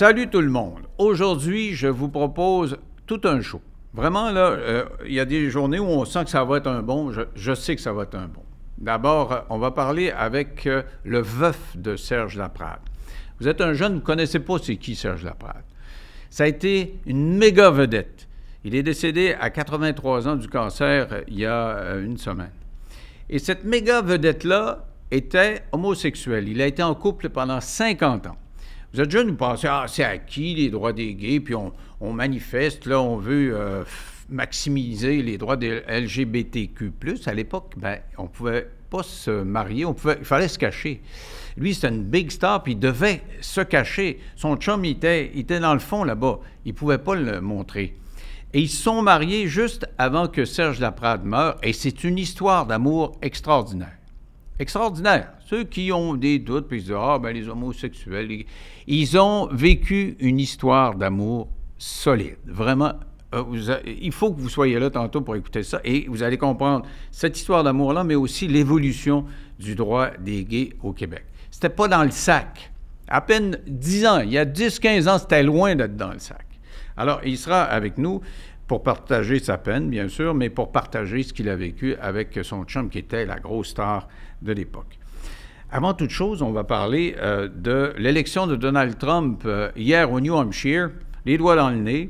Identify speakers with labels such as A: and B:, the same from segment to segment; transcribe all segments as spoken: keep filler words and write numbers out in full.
A: Salut tout le monde. Aujourd'hui, je vous propose tout un show. Vraiment, là, euh, il y a des journées où on sent que ça va être un bon. Je, je sais que ça va être un bon. D'abord, on va parler avec euh, le veuf de Serge Laprade. Vous êtes un jeune, vous ne connaissez pas c'est qui Serge Laprade. Ça a été une méga vedette. Il est décédé à quatre-vingt-trois ans du cancer euh, il y a euh, une semaine. Et cette méga vedette-là était homosexuel. Il a été en couple pendant cinquante ans. Vous êtes jeune, vous pensez, ah, c'est acquis les droits des gays, puis on, on manifeste, là, on veut euh, maximiser les droits des L G B T Q plus. À l'époque, ben, on ne pouvait pas se marier, on pouvait, il fallait se cacher. Lui, c'était une big star, puis il devait se cacher. Son chum, il était, il était dans le fond là-bas. Il ne pouvait pas le montrer. Et ils se sont mariés juste avant que Serge Laprade meure, et c'est une histoire d'amour extraordinaire. Extraordinaire. Ceux qui ont des doutes, puis ils disent « Ah, ben les homosexuels, ils, ils ont vécu une histoire d'amour solide. » Vraiment, euh, vous a, il faut que vous soyez là tantôt pour écouter ça, et vous allez comprendre cette histoire d'amour-là, mais aussi l'évolution du droit des gays au Québec. C'était pas dans le sac. À peine dix ans, il y a dix quinze ans, c'était loin d'être dans le sac. Alors, il sera avec nous pour partager sa peine, bien sûr, mais pour partager ce qu'il a vécu avec son chum qui était la grosse star de l'époque. Avant toute chose, on va parler euh, de l'élection de Donald Trump euh, hier au New Hampshire, les doigts dans le nez.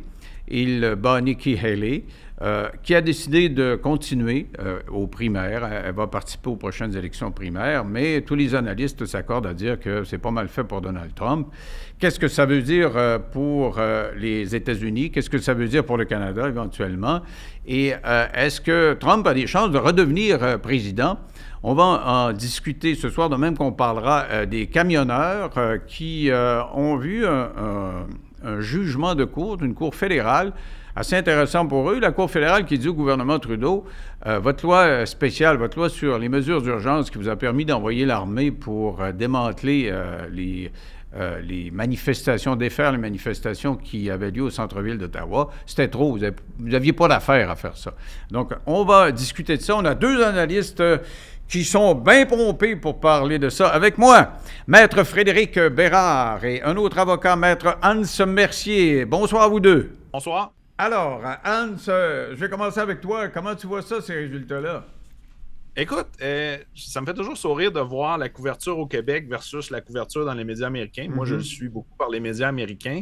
A: Il bat Nikki Haley, euh, qui a décidé de continuer euh, aux primaires. Elle va participer aux prochaines élections primaires, mais tous les analystes s'accordent à dire que c'est pas mal fait pour Donald Trump. Qu'est-ce que ça veut dire euh, pour euh, les États-Unis? Qu'est-ce que ça veut dire pour le Canada, éventuellement? Et euh, est-ce que Trump a des chances de redevenir euh, président? On va en discuter ce soir, de même qu'on parlera euh, des camionneurs euh, qui euh, ont vu un, un, un jugement de cour, d'une cour fédérale, assez intéressant pour eux. La Cour fédérale qui dit au gouvernement Trudeau, euh, votre loi spéciale, votre loi sur les mesures d'urgence qui vous a permis d'envoyer l'armée pour euh, démanteler euh, les, euh, les manifestations, défaire les manifestations qui avaient lieu au centre-ville d'Ottawa, c'était trop. Vous n'aviez pas d'affaire à faire ça. Donc, on va discuter de ça. On a deux analystes euh, qui sont bien pompés pour parler de ça. Avec moi, Maître Frédéric Bérard et un autre avocat, Maître Hans Mercier. Bonsoir à vous deux.
B: Bonsoir.
A: Alors, Hans, euh, je vais commencer avec toi. Comment tu vois ça, ces résultats-là?
B: Écoute, euh, ça me fait toujours sourire de voir la couverture au Québec versus la couverture dans les médias américains. Mm-hmm. Moi, je le suis beaucoup par les médias américains.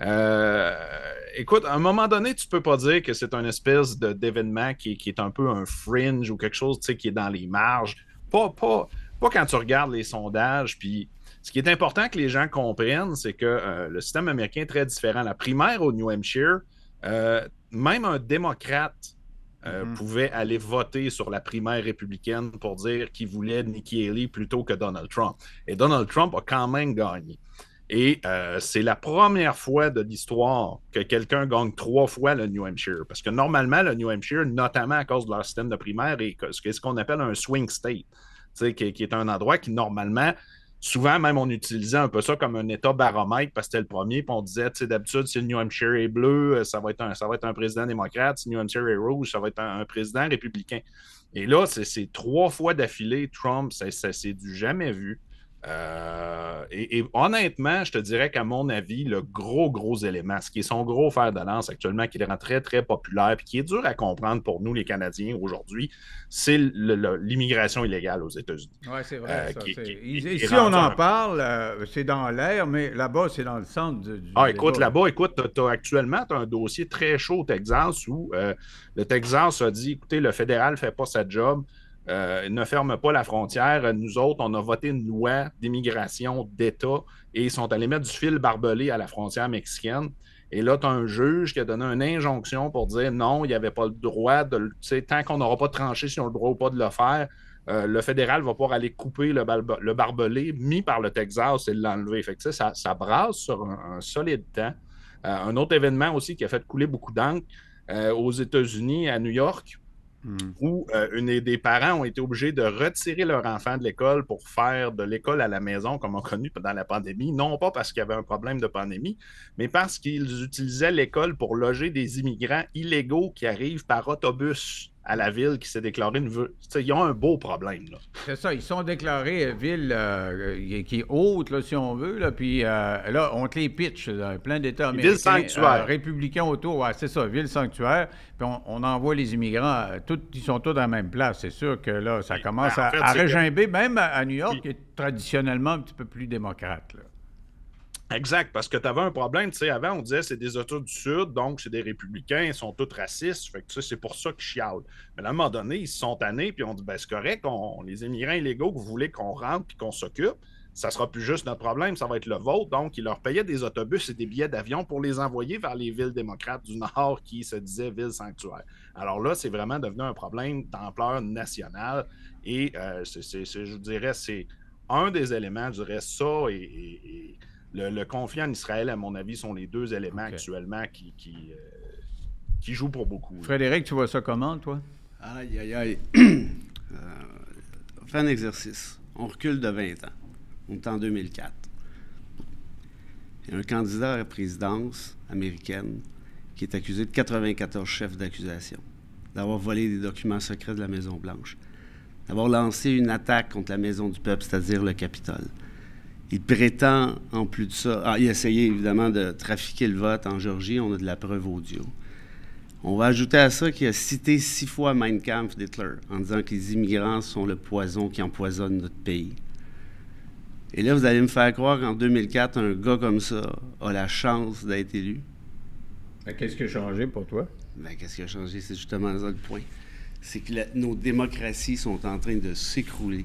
B: Euh, écoute, à un moment donné, tu peux pas dire que c'est une espèce de, d'événement qui, qui est un peu un fringe ou quelque chose qui est dans les marges. Pas, pas, pas quand tu regardes les sondages. Puis, ce qui est important que les gens comprennent, c'est que euh, le système américain est très différent. La primaire au New Hampshire, euh, même un démocrate Euh, mm-hmm. pouvait aller voter sur la primaire républicaine pour dire qu'il voulait Nikki Haley plutôt que Donald Trump. Et Donald Trump a quand même gagné. Et euh, c'est la première fois de l'histoire que quelqu'un gagne trois fois le New Hampshire. Parce que normalement, le New Hampshire, notamment à cause de leur système de primaire, est ce qu'on appelle un swing state, qui, qui est un endroit qui, normalement, souvent, même, on utilisait un peu ça comme un état baromètre parce que c'était le premier, puis on disait, tu sais, d'habitude, si le New Hampshire est bleu, ça va être un, ça va être un président démocrate. Si le New Hampshire est rouge, ça va être un, un président républicain. Et là, c'est, c'est trois fois d'affilée, Trump, c'est, c'est, c'est du jamais vu. Euh, et, et honnêtement, je te dirais qu'à mon avis, le gros, gros élément, ce qui est son gros fer de lance actuellement, qui le rend très, très populaire, puis qui est dur à comprendre pour nous, les Canadiens, aujourd'hui, c'est le, le, l'immigration illégale aux États-Unis.
A: Oui, c'est vrai.
B: Euh,
A: ça,
B: qui,
A: c'est...
B: Qui,
A: Ici, qui on en un... parle, euh, c'est dans l'air, mais là-bas, c'est dans le centre du... du
B: ah, écoute, là-bas, écoute, t'as, t'as, actuellement, tu as un dossier très chaud au Texas où euh, le Texas a dit, écoutez, le fédéral ne fait pas sa job. Euh, ne ferme pas la frontière. Nous autres, on a voté une loi d'immigration d'État et ils sont allés mettre du fil barbelé à la frontière mexicaine. Et là, tu as un juge qui a donné une injonction pour dire non, il n'y avait pas le droit de... Tu sais, tant qu'on n'aura pas tranché si on a le droit ou pas de le faire, euh, le fédéral va pouvoir aller couper le, bar- le barbelé mis par le Texas et l'enlever. Fait que, tu sais, ça, ça brasse sur un, un solide temps. Euh, un autre événement aussi qui a fait couler beaucoup d'encre euh, aux États-Unis, à New York, Mm. où euh, une des parents ont été obligés de retirer leur enfant de l'école pour faire de l'école à la maison, comme on a connu pendant la pandémie, non pas parce qu'il y avait un problème de pandémie, mais parce qu'ils utilisaient l'école pour loger des immigrants illégaux qui arrivent par autobus à la ville qui s'est déclarée une ville. Ils ont un beau problème.
A: C'est ça, ils sont déclarés ville euh, qui est haute, là, si on veut, là, puis euh, là, on te les pitch, là, plein d'États américains.
B: Ville sanctuaire.
A: Euh, républicains autour, ouais, c'est ça, ville sanctuaire, puis on, on envoie les immigrants, euh, tout, ils sont tous à la même place. C'est sûr que là, ça commence ben, en fait, à, à régimber, que... même à, à New York, puis... qui est traditionnellement un petit peu plus démocrate, là.
B: Exact, parce que tu avais un problème, tu sais, avant, on disait c'est des États du Sud, donc c'est des républicains, ils sont tous racistes, fait que tu sais, c'est pour ça qu'ils chialent. Mais à un moment donné, ils se sont tannés, puis on dit, ben c'est correct, on, les immigrants illégaux que vous voulez qu'on rentre puis qu'on s'occupe, ça sera plus juste notre problème, ça va être le vôtre. Donc, ils leur payaient des autobus et des billets d'avion pour les envoyer vers les villes démocrates du Nord qui se disaient villes sanctuaires. Alors là, c'est vraiment devenu un problème d'ampleur nationale et euh, c'est, c'est, c'est, je dirais, c'est un des éléments, je dirais ça et, et, et Le, le conflit en Israël, à mon avis, sont les deux éléments okay. actuellement qui, qui, euh, qui jouent pour beaucoup.
A: Frédéric, tu vois ça comment, toi?
C: Aïe, aïe, aïe. euh, on fait un exercice. On recule de vingt ans. On est en deux mille quatre. Il y a un candidat à la présidence américaine qui est accusé de quatre-vingt-quatorze chefs d'accusation, d'avoir volé des documents secrets de la Maison-Blanche, d'avoir lancé une attaque contre la Maison du Peuple, c'est-à-dire le Capitole. Il prétend, en plus de ça... Ah, il a essayé, évidemment, de trafiquer le vote en Géorgie. On a de la preuve audio. On va ajouter à ça qu'il a cité six fois Mein Kampf d'Hitler en disant que les immigrants sont le poison qui empoisonne notre pays. Et là, vous allez me faire croire qu'en deux mille quatre, un gars comme ça a la chance d'être élu.
A: Ben, qu'est-ce qui a changé pour toi?
C: Ben, qu'est-ce qui a changé? C'est justement ça le point. C'est que la, nos démocraties sont en train de s'écrouler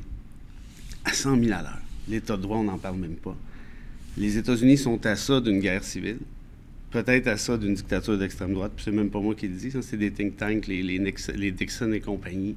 C: à cent mille à l'heure. L'État de droit, on n'en parle même pas. Les États-Unis sont à ça d'une guerre civile, peut-être à ça d'une dictature d'extrême droite, puis c'est même pas moi qui le dis, ça, c'est des think tanks, les, les, Nixon, les Dixon et compagnie.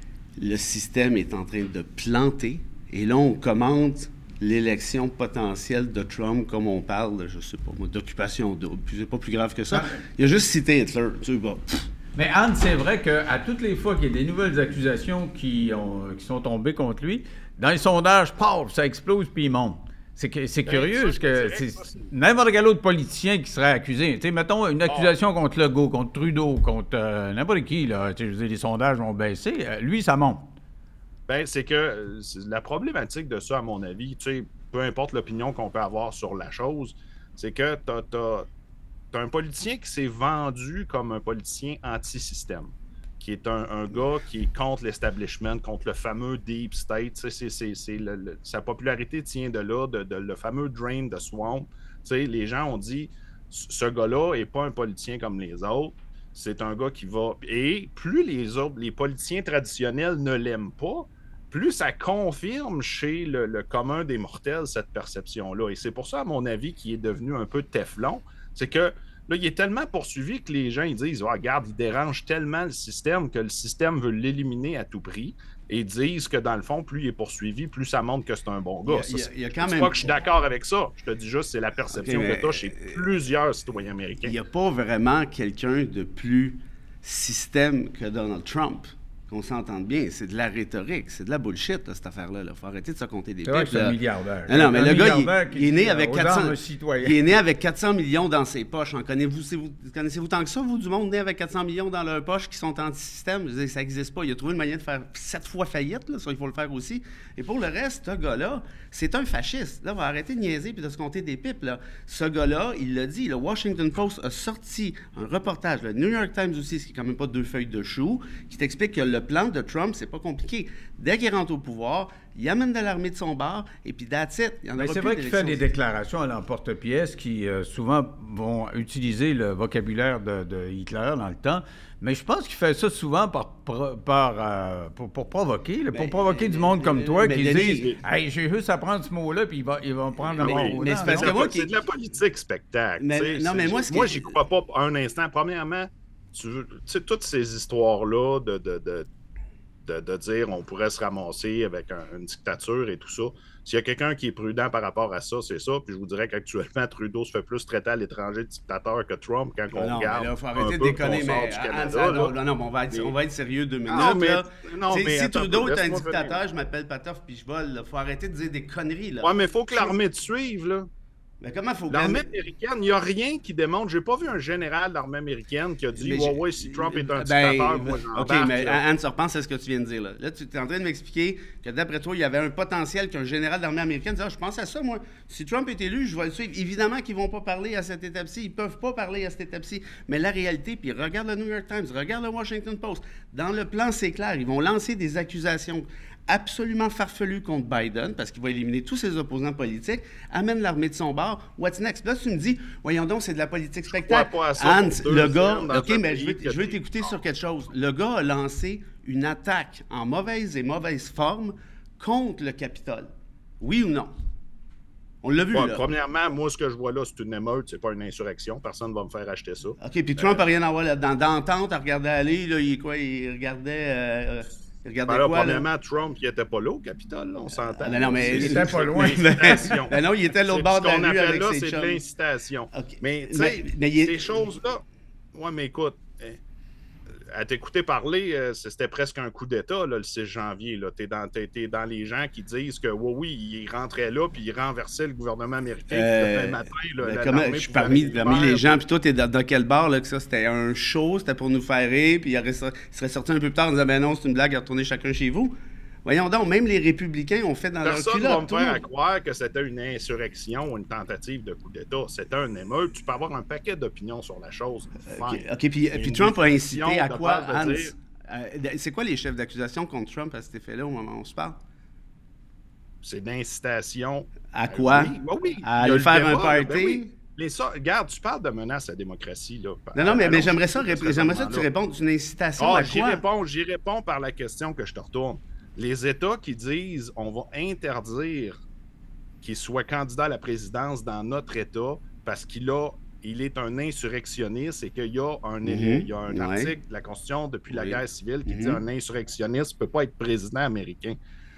C: Le système est en train de planter, et là, on commente l'élection potentielle de Trump, comme on parle, je sais pas moi, d'occupation double, puis c'est pas plus grave que ça. Il a juste cité Hitler, tu sais, bon...
A: Mais Anne, c'est vrai qu'à toutes les fois qu'il y a des nouvelles accusations qui, ont, qui sont tombées contre lui, dans les sondages, paf, ça explose puis il monte. C'est, que, c'est ben, curieux, parce que c'est, c'est n'importe quel autre politicien qui serait accusé. Tu sais, mettons une accusation oh. contre Legault, contre Trudeau, contre euh, n'importe qui, là. Tu sais, je veux dire, les sondages vont baisser. Euh, lui, ça monte.
B: Ben, c'est que c'est la problématique de ça, à mon avis, tu sais, peu importe l'opinion qu'on peut avoir sur la chose, c'est que t'as, t'as, t'as un politicien qui s'est vendu comme un politicien anti-système, qui est un, un gars qui est contre l'establishment, contre le fameux Deep State. C'est, c'est, c'est le, le, sa popularité tient de là, de, de le fameux Drain de Swamp. T'sais, les gens ont dit, ce gars-là n'est pas un politicien comme les autres. C'est un gars qui va... Et plus les autres, les politiciens traditionnels ne l'aiment pas, plus ça confirme chez le, le commun des mortels cette perception-là. Et c'est pour ça, à mon avis, qu'il est devenu un peu Teflon. C'est que là, il est tellement poursuivi que les gens ils disent oh, regarde, il dérange tellement le système que le système veut l'éliminer à tout prix. Et disent que dans le fond, plus il est poursuivi, plus ça montre que c'est un bon gars. Il y a, il y a quand c'est même... pas que je suis d'accord avec ça. Je te dis juste, c'est la perception okay, que tu as chez plusieurs citoyens américains. Il
C: n'y a pas vraiment quelqu'un de plus système que Donald Trump. Qu'on s'entende bien, c'est de la rhétorique, c'est de la bullshit, là, cette affaire-là. Il faut arrêter de se compter des pipes.
A: C'est un milliardaire.
C: Non, non mais le gars, il, il, est né
A: euh,
C: avec quatre cents, il est né avec quatre cents millions dans ses poches. En connaissez-vous, connaissez-vous tant que ça, vous, du monde né avec quatre cents millions dans leurs poches qui sont anti-système? Je veux dire, ça n'existe pas. Il a trouvé une manière de faire sept fois faillite, là, ça, il faut le faire aussi. Et pour le reste, ce gars-là, c'est un fasciste. Là, on va arrêter de niaiser et de se compter des pipes. Là. Ce gars-là, il l'a dit, le Washington Post a sorti un reportage, le New York Times aussi, ce qui est quand même pas deux feuilles de chou, qui t'explique que le plan de Trump, c'est pas compliqué. Dès qu'il rentre au pouvoir, il amène de l'armée de son bord, et puis that's it. Il y en
A: Mais c'est vrai qu'il fait des déclarations à l'emporte-pièce qui, euh, souvent, vont utiliser le vocabulaire de, de Hitler dans le temps. Mais je pense qu'il fait ça souvent par, par, euh, pour, pour provoquer, là, pour mais, provoquer mais, du monde mais, comme toi qui disent « Hey, j'ai juste à prendre ce mot-là, puis il va, il va prendre le mot. »
B: Mais c'est parce que moi, c'est de la politique spectacle. Mais, non, mais moi, moi j'y crois pas un instant. Premièrement, tu sais, toutes ces histoires-là de... de, de De, de dire on pourrait se ramasser avec un, une dictature et tout ça. S'il y a quelqu'un qui est prudent par rapport à ça, c'est ça. Puis je vous dirais qu'actuellement, Trudeau se fait plus traiter à l'étranger de dictateur que Trump quand on
C: non,
B: regarde.
C: Il faut arrêter de déconner, mais Canada, ah, non, non, non, on va être, mais... on va être sérieux deux minutes. Non, mais, là. Non, mais si attends, Trudeau est un dictateur, venir. Je m'appelle Patoff puis je vole. Il faut arrêter de dire des conneries. Là.
B: Ouais, mais il faut que l'armée te suive, là.
C: Mais comment faut
B: L'armée américaine, il n'y a rien qui démontre. J'ai pas vu un général de l'armée américaine qui a dit ouais, ouais, si Trump est un
C: ben,
B: dictateur, moi j'en
C: OK, mais Anne, tu repenses à ce que tu viens de dire. Là, là tu es en train de m'expliquer que d'après toi, il y avait un potentiel qu'un général de l'armée américaine disait ah, je pense à ça, moi. Si Trump est élu, je vais le suivre. Évidemment qu'ils ne vont pas parler à cette étape-ci. Ils ne peuvent pas parler à cette étape-ci. Mais la réalité, puis regarde le New York Times, regarde le Washington Post. Dans le plan, c'est clair. Ils vont lancer des accusations absolument farfelu contre Biden, parce qu'il va éliminer tous ses opposants politiques, amène l'armée de son bord. What's next? Là, tu me dis, voyons donc, c'est de la politique spectacle. Hans, le gars, OK, mais je veux, je veux t'écouter sur quelque chose. Le gars a lancé une attaque en mauvaise et mauvaise forme contre le Capitole. Oui ou non? On l'a vu,
B: ouais,
C: là.
B: Premièrement, moi, ce que je vois là, c'est une émeute, c'est pas une insurrection. Personne ne va me faire acheter ça.
C: OK, puis Trump n'a euh... rien à voir là-dedans. D'entente, à regarder aller, là, il, quoi, il regardait... Euh,
B: Ben là, quoi, premièrement, là? Trump, il n'était pas là au Capitole, là, on s'entend.
C: Euh, non, mais
A: il était pas loin.
C: Ben non, il était à l'autre bord de la rue avec
B: là,
C: ses
B: c'est
C: chums.
B: de l'incitation. Okay. Mais, tu sais,
C: est...
B: ces choses-là... Ouais, mais écoute, à t'écouter parler, c'était presque un coup d'État, là, le six janvier. Tu es dans, t'es, t'es dans les gens qui disent que, oui, oui, il rentrait là, puis il renversait le gouvernement américain. Euh, le matin, là,
C: ben, comment, je suis parmi, parmi les gens, puis toi, tu es dans, dans quel bar, là, que ça, c'était un show, c'était pour nous faire rire, puis il, aurait, il serait sorti un peu plus tard en disant, ben non, c'est une blague, retournez chacun chez vous. Voyons donc, même les républicains ont fait dans
B: Personne
C: leur culotte.
B: Personne ne va me faire croire que c'était une insurrection ou une tentative de coup d'État. C'était un émeute. Tu peux avoir un paquet d'opinions sur la chose.
C: OK, okay puis, puis Trump a incité à quoi, Hans? Dire... Euh, c'est quoi les chefs d'accusation contre Trump à cet effet-là au moment où on se parle?
B: C'est d'incitation.
C: À quoi?
B: Euh, oui, oui, oui.
C: À aller faire débat, un party?
B: Ben oui. Les so... Regarde, tu parles de menace à la démocratie. Là.
C: Non, non, mais, mais j'aimerais ça, j'aimerais ça que tu répondes. Une incitation oh, à
B: j'y
C: quoi?
B: Réponds, j'y réponds par la question que je te retourne. Les États qui disent on va interdire qu'il soit candidat à la présidence dans notre État parce qu'il a, il est un insurrectionniste et qu'il y a un, mm-hmm. il y a un ouais. article de la Constitution depuis oui. la guerre civile qui mm-hmm. dit un insurrectionniste ne peut pas être président américain.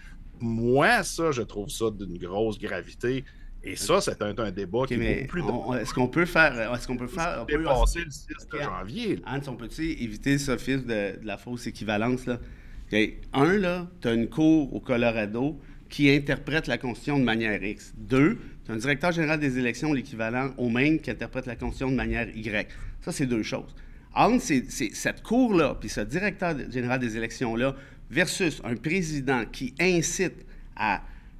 B: Moi, ça, je trouve ça d'une grosse gravité. Et ça, c'est un, un débat okay, qui est beaucoup plus...
C: On, est-ce qu'on peut faire... Est-ce qu'on peut faire...
B: On peut dépasser le six okay. de janvier.
C: Hans, on peut-tu éviter ce fils de, de la fausse équivalence, là? Okay. Un, là, tu as une cour au Colorado qui interprète la Constitution de manière X. Deux, tu as un directeur général des élections, l'équivalent au Maine, qui interprète la Constitution de manière Y. Ça, c'est deux choses. Entre c'est, c'est cette cour-là, puis ce directeur général des élections-là, versus un président qui incite à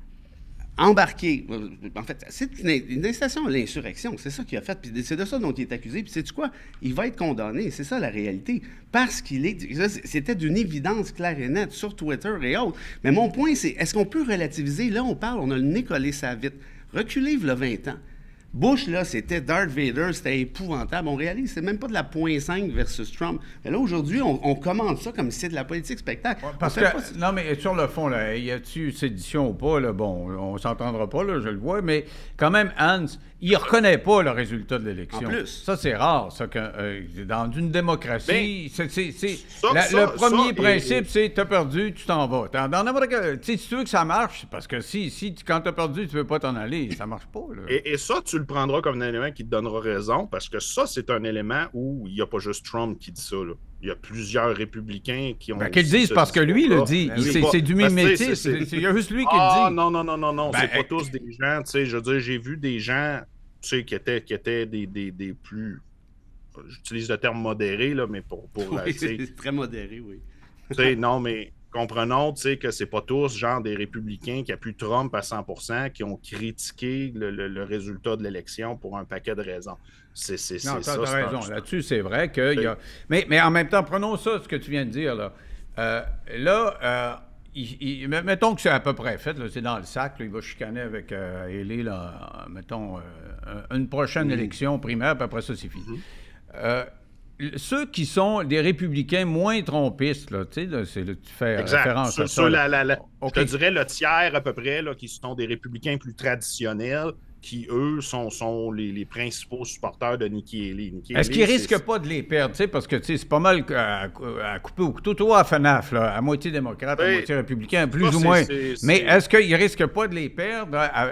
C: embarquer, en fait, c'est une, une incitation à l'insurrection, c'est ça qu'il a fait, puis c'est de ça dont il est accusé, puis sais-tu quoi? Il va être condamné, c'est ça la réalité, parce qu'il est, c'était d'une évidence claire et nette sur Twitter et autres, mais mon point c'est, est-ce qu'on peut relativiser, là on parle, on a le nez collé ça vite, reculez le vingt ans, Bush, là, c'était Darth Vader, c'était épouvantable. On réalise, c'est même pas de la point cinq versus Trump. Mais là, aujourd'hui, on, on commande ça comme si c'était de la politique spectacle.
A: Ouais, parce que, pas... non, mais sur le fond, là, y a-tu sédition ou pas, là, bon, on s'entendra pas, là, je le vois, mais quand même, Hans, il reconnaît pas le résultat de l'élection.
C: En plus.
A: Ça, c'est rare, ça, que, euh, dans une démocratie, ben, c'est, c'est, c'est,
B: ça,
A: la,
B: ça,
A: le premier
B: ça,
A: principe,
B: et...
A: c'est t'as perdu, tu t'en vas. Dans, dans n'importe quel... Si tu veux que ça marche, parce que si, si quand t'as perdu, tu veux pas t'en aller, ça marche pas. Là.
B: Et, et ça, tu le prendras comme un élément qui te donnera raison, parce que ça, c'est un élément où il n'y a pas juste Trump qui dit ça. Là. Il y a plusieurs républicains qui ont...
A: Ben, qu'ils le disent parce que lui le dit. Ben, c'est, c'est du mimétisme. Il y a juste lui qui
B: ah,
A: le dit.
B: non, non, non, non, non.
A: Ben,
B: c'est pas tous des gens, tu sais, je veux dire, j'ai vu des gens, tu sais, qui étaient, qui étaient des, des, des plus... J'utilise le terme modéré, là, mais pour... pour
C: oui, c'est très modéré, oui.
B: Tu sais, non, mais... Comprenons, tu sais, que c'est pas tous, genre, des républicains qui appuient Trump à cent pour cent, qui ont critiqué le, le, le résultat de l'élection pour un paquet de raisons. C'est, c'est,
A: non,
B: c'est
A: t'as,
B: ça.
A: T'as raison. Là-dessus, c'est vrai qu'il y a... Mais, mais en même temps, prenons ça, ce que tu viens de dire, là. Euh, là, euh, il, il, mettons que c'est à peu près fait, là, c'est dans le sac, là, il va chicaner avec euh, Haley, là, mettons, euh, une prochaine mmh. élection primaire, puis après ça, c'est fini. Mmh. Euh, Ceux qui sont des républicains moins trompistes, là, tu sais, là, c'est, là, tu fais
B: exact.
A: référence
B: sur,
A: à ça.
B: Sur la, la, la,
A: okay.
B: Je te dirais le tiers à peu près, là, qui sont des républicains plus traditionnels, qui, eux, sont, sont les, les principaux supporters de Nikki Haley. Nikki
A: Est-ce
B: Haley,
A: qu'ils risquent c'est... pas de les perdre? Parce que c'est pas mal à, à couper au couteau. Toi, à F N A F, là, à moitié démocrate, ben, à moitié républicain, plus ça, ou moins. C'est, c'est, Mais c'est... est-ce qu'ils risquent pas de les perdre? À,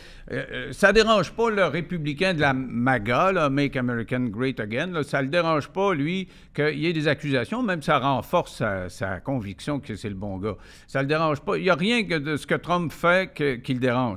A: euh, ça dérange pas le républicain de la MAGA, là, Make American Great Again. Là, ça le dérange pas, lui, qu'il y ait des accusations, même ça renforce sa, sa conviction que c'est le bon gars. Ça le dérange pas. Il n'y a rien que de ce que Trump fait que, qui le dérange.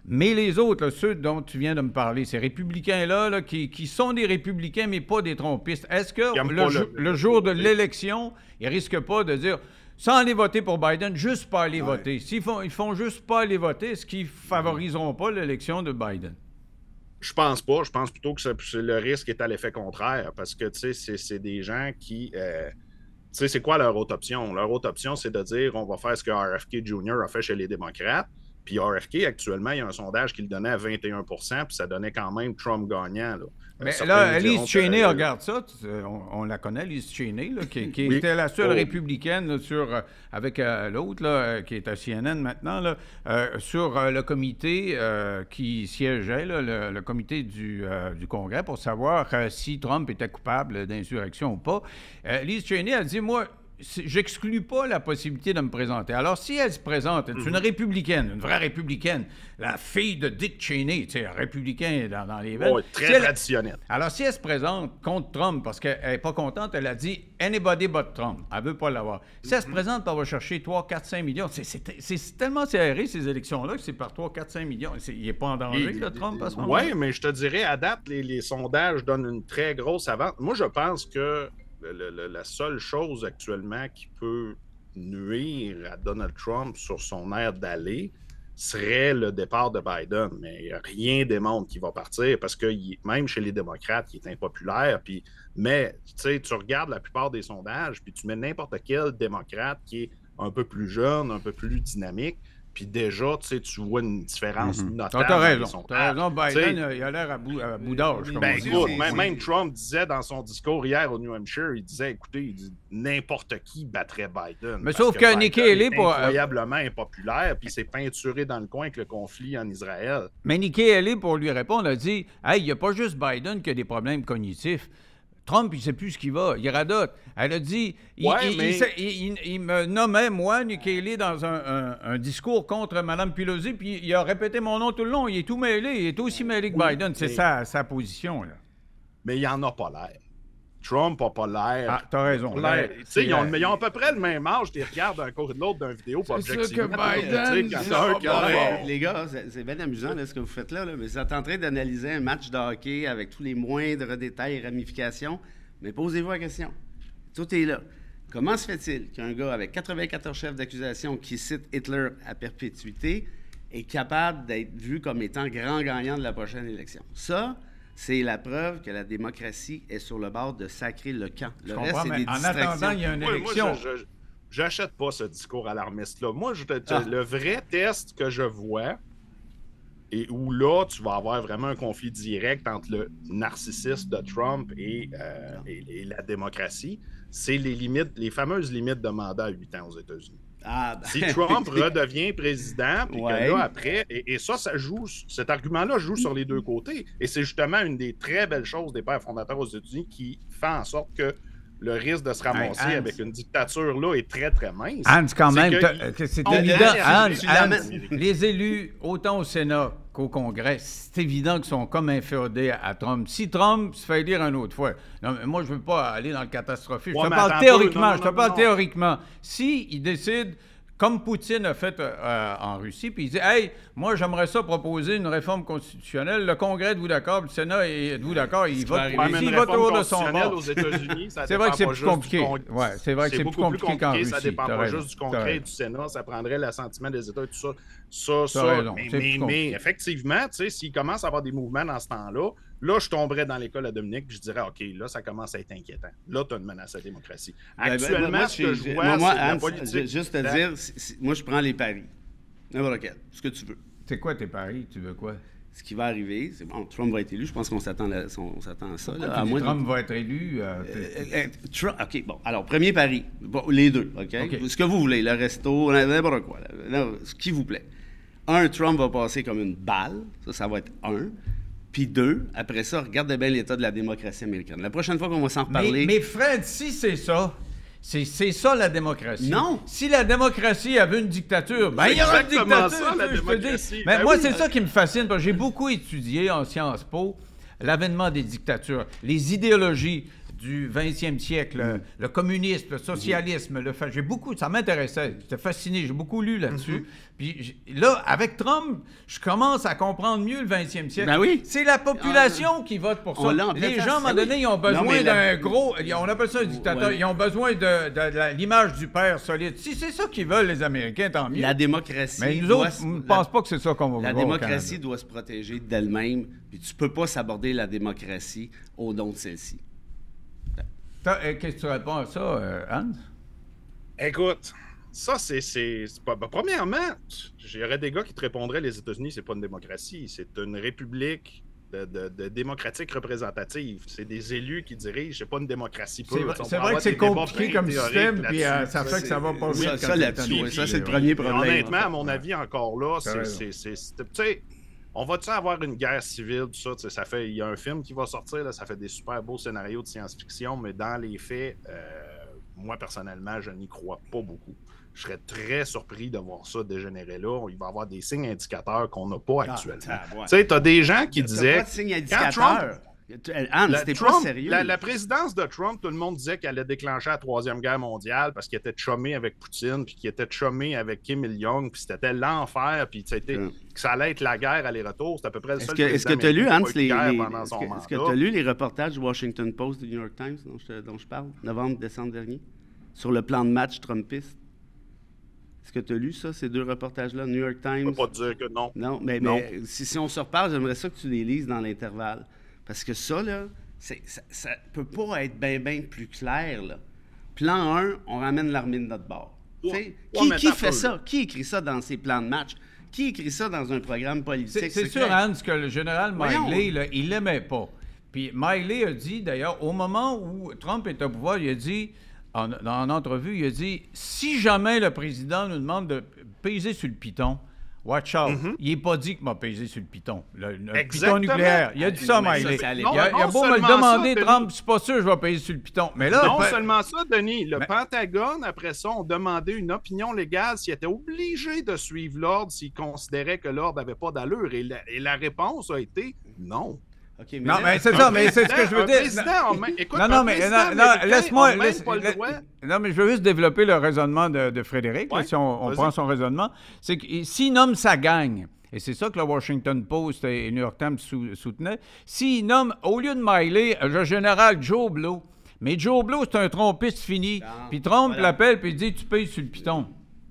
A: Mais les autres, là, ceux dont tu viens de me parler, ces républicains-là, là, qui, qui sont des républicains, mais pas des trompistes, est-ce que le, jo le, le jour de l'élection, ils risquent pas de dire, sans aller voter pour Biden, juste pas aller ouais. voter? S'ils font, ils font juste pas aller voter, est-ce qu'ils favoriseront pas l'élection de Biden?
B: Je pense pas. Je pense plutôt que le risque est à l'effet contraire, parce que, tu sais, c'est des gens qui... Euh, tu sais, c'est quoi leur autre option? Leur autre option, c'est de dire, on va faire ce que R F K Junior a fait chez les démocrates. Puis R F K, actuellement, il y a un sondage qui le donnait à vingt et un pour cent, puis ça donnait quand même Trump gagnant. Là.
A: Mais là, Liz Cheney, que... regarde ça, on, on la connaît, Liz Cheney, là, qui, qui oui. était la seule oh. républicaine là, sur, euh, avec euh, l'autre, euh, qui est à C N N maintenant, là, euh, sur euh, le comité euh, qui siégeait, là, le, le comité du, euh, du Congrès, pour savoir euh, si Trump était coupable d'insurrection ou pas. Euh, Liz Cheney a dit, moi, j'exclus pas la possibilité de me présenter. Alors, si elle se présente, c'est une républicaine, une vraie républicaine, la fille de Dick Cheney, tu sais, un républicain dans, dans les veines.
B: Oh, très
A: si elle,
B: traditionnelle.
A: Alors, si elle se présente contre Trump, parce qu'elle n'est pas contente, elle a dit « anybody but Trump ». Elle ne veut pas l'avoir. Si mm-hmm. elle se présente, elle va chercher trois, quatre, cinq millions. C'est tellement serré, ces élections-là, que c'est par trois, quatre, cinq millions. Il n'est pas en danger, le Trump, à ce moment-là.
B: Oui, mais je te dirais, à date, les, les sondages donnent une très grosse avance. Moi, je pense que Le, le, la seule chose actuellement qui peut nuire à Donald Trump sur son air d'aller serait le départ de Biden. Mais rien démontre qu'il va partir parce que il, même chez les démocrates, il est impopulaire. Puis, mais tu regardes la plupart des sondages, puis tu mets n'importe quel démocrate qui est un peu plus jeune, un peu plus dynamique, puis déjà, tu sais, tu vois une différence mm-hmm. notable.
A: T'as raison. T'as raison. Biden, t'sais, il a l'air à bout, à bout d'âge.
B: Ben écoute, même, même Trump disait dans son discours hier au New Hampshire, il disait, écoutez, n'importe qui battrait Biden.
A: Mais sauf que, que Nikki Haley...
B: est incroyablement impopulaire, puis s'est peinturé dans le coin avec le conflit en Israël.
A: Mais Nikki Haley, pour lui répondre, a dit, hey, il n'y a pas juste Biden qui a des problèmes cognitifs. Trump, il ne sait plus ce qu'il va. Il radote. Elle a dit... Il,
B: ouais,
A: il,
B: mais...
A: il, il, il me nommait, moi, Nikki Haley, dans un, un, un discours contre Mme Pelosi, puis il a répété mon nom tout le long. Il est tout mêlé. Il est aussi mêlé que oui, Biden. C'est mais... sa, sa position, là.
B: Mais il n'en a pas l'air. Trump n'a pas l'air.
A: Ah, t'as raison.
B: Ils, ont, ils ont à peu près le même âge. Tu regardes un côté de l'autre d'une vidéo.
A: C'est sûr que Biden...
C: Non, non, les gars, c'est bien amusant là, ce que vous faites là, là mais vous êtes en train d'analyser un match de hockey avec tous les moindres détails et ramifications. Mais posez-vous la question. Tout est là. Comment se fait-il qu'un gars avec quatre-vingt-quatorze chefs d'accusation qui cite Hitler à perpétuité est capable d'être vu comme étant grand gagnant de la prochaine élection? Ça... c'est la preuve que la démocratie est sur le bord de sacrer le camp. Le reste, c'est des distractions.
A: En attendant, il y a une
B: moi,
A: élection.
B: Moi, je, je, j'achète pas ce discours alarmiste-là. Moi, je te, ah. le vrai test que je vois, et où là, tu vas avoir vraiment un conflit direct entre le narcissisme de Trump et, euh, et, et la démocratie, c'est les limites, les fameuses limites de mandat à huit ans aux États-Unis.
C: Ah, ben...
B: Si Trump redevient président, puis ouais. que là, après, et, et ça, ça joue, cet argument-là joue sur les deux côtés. Et c'est justement une des très belles choses des pères fondateurs aux États-Unis qui fait en sorte que le risque de se ramasser hey, avec une dictature là est très, très mince.
A: Hans, quand même, c'est évident. Hans, Hans, les élus, autant au Sénat qu'au Congrès, c'est évident qu'ils sont comme inféodés à Trump. Si Trump se fait élire une autre fois, non, mais moi, je ne veux pas aller dans le catastrophique. Ouais, je te parle théoriquement. Non, non, je te parle non. théoriquement. Si il décide, comme Poutine a fait euh, en Russie, puis il dit « Hey, moi, j'aimerais ça proposer une réforme constitutionnelle. Le Congrès, êtes-vous d'accord? Le Sénat, êtes-vous d'accord? » Il vote autour de son bord. C'est vrai que c'est plus compliqué. Ouais, c'est vrai que c'est plus compliqué qu'en Russie.
B: Ça dépend pas juste du Congrès et du Sénat. Ça prendrait l'assentiment des États et tout ça. Ça, ça. Mais, mais, mais effectivement, tu sais, s'il commence à avoir des mouvements dans ce temps-là, là, je tomberais dans l'école à Dominique et je dirais, OK, là, ça commence à être inquiétant. Là, tu as une menace à la démocratie. Actuellement, ben, ben, moi, ce que je vois,
C: moi,
B: c'est
C: Hans,
B: la politique...
C: Juste te dire, si, si, moi, je prends les paris. N'importe quel, ce que tu veux.
A: C'est quoi tes paris? Tu veux quoi?
C: Ce qui va arriver, c'est bon, Trump va être élu. Je pense qu'on s'attend à, on s'attend à ça. Là, à
A: moins Trump de... va être élu. Euh,
C: euh, Trump, OK, bon. Alors, premier pari. Bon, les deux, OK? okay. Ce que vous voulez, le resto, n'importe quoi. Là, là, ce qui vous plaît. Un, Trump va passer comme une balle. Ça, ça va être un. Puis deux, après ça, regardez bien l'état de la démocratie américaine. La prochaine fois qu'on va s'en reparler...
A: Mais, mais Fred, si c'est ça, c'est ça la démocratie.
C: Non!
A: Si la démocratie avait une dictature, ben il y aura une dictature,
B: ça, la démocratie.
A: Mais
B: ben
A: moi,
B: oui,
A: c'est ça qui me fascine, parce que j'ai beaucoup étudié en Sciences Po l'avènement des dictatures, les idéologies du vingtième siècle, mm. le, le communisme, le socialisme, mm. le fa... j'ai beaucoup, ça m'intéressait, j'étais fasciné, j'ai beaucoup lu là-dessus. Mm-hmm. Puis là, avec Trump, je commence à comprendre mieux le vingtième siècle.
C: Ben oui.
A: C'est la population ah, qui vote pour ça. Les gens, à un moment donné, ils ont besoin d'un la... gros, on appelle ça un dictateur, ouais. ils ont besoin de, de, de l'image du père solide. Si c'est ça qu'ils veulent, les Américains, tant mieux.
C: La démocratie.
A: Mais nous autres, on ne pense pas que c'est ça qu'on va
C: vouloir. La démocratie doit se protéger d'elle-même, puis tu ne peux pas s'aborder la démocratie au nom de celle-ci.
A: Qu'est-ce que tu réponds à ça, euh, Hans?
B: Écoute, ça, c'est... Pas... Ben, premièrement, il y aurait des gars qui te répondraient les États-Unis, c'est pas une démocratie, c'est une république de, de, de démocratique représentative. C'est des élus qui dirigent, c'est pas une démocratie pure.
A: C'est vrai que c'est compliqué comme système, puis euh, ça fait que ça va pas vite.
C: Ça, ça, là-dessus, ça, c'est le premier problème.
B: Honnêtement, à mon avis, encore là, c'est... Tu sais... On va-tu avoir une guerre civile, tout ça? Ça fait, il y a un film qui va sortir, là, ça fait des super beaux scénarios de science-fiction, mais dans les faits, euh, moi, personnellement, je n'y crois pas beaucoup. Je serais très surpris de voir ça dégénérer là. Il va y avoir des signes indicateurs qu'on n'a pas actuellement. Ah, tu sais, tu as des gens qui disaient...
C: Pas de signes indicateurs. Hans, c'était pas sérieux.
B: La, la présidence de Trump, tout le monde disait qu'elle allait déclencher la Troisième Guerre mondiale parce qu'il était chumé avec Poutine, puis qu'il était chumé avec Kim Il-jong, puis c'était l'enfer, puis mm. que ça allait être la guerre aller-retour. C'est à peu près le seul président
C: Est-ce que tu as lu, Hans, les, les, est-ce que tu as lu les reportages du Washington Post et du New York Times dont je, dont je parle, novembre, décembre dernier, sur le plan de match trumpiste? Est-ce que tu as lu ça, ces deux reportages-là, New York Times?
B: Je ne peux pas te dire que non.
C: Non, mais,
B: non.
C: mais si, si on se reparle, j'aimerais ça que tu les lises dans l'intervalle. Parce que ça, là, ça ne peut pas être bien, bien plus clair, là. Plan un, on ramène l'armée de notre bord. Ouais, qui qui fait ça? Qui écrit ça dans ses plans de match? Qui écrit ça dans un programme politique?
A: C'est sûr, Hans, que le général Miley, là, il l'aimait pas. Puis Miley a dit, d'ailleurs, au moment où Trump est au pouvoir, il a dit, en, dans une entrevue, il a dit, si jamais le président nous demande de peser sur le piton, watch out. Mm-hmm. Il n'est pas dit qu'il m'a pesé sur le piton. Le, le piton nucléaire. Il a dit ça, Miley. Il, il a, a beau me le demander, ça, Trump, je suis pas sûr que je vais peser sur le piton. Mais là,
B: non
A: ben...
B: seulement ça, Denis. Le
A: mais...
B: Pentagone, après ça, ont demandé une opinion légale s'il était obligé de suivre l'ordre, s'il considérait que l'ordre n'avait pas d'allure. Et la, et la réponse a été non.
A: Okay, mais non, mais c'est ça, mais c'est ce que je veux dire.
B: Main, écoute,
A: non, non, mais non, non, laisse-moi. Laisse, laisse, non, mais je veux juste développer le raisonnement de, de Frédéric, ouais, là, si on, on prend son raisonnement. C'est que s'il nomme sa gang, et c'est ça que le Washington Post et le New York Times sou, soutenaient, s'il nomme, au lieu de Miley, le général Joe Blow, mais Joe Blow, c'est un trompiste fini, puis Trump voilà. l'appelle, puis il dit, tu payes sur le piton.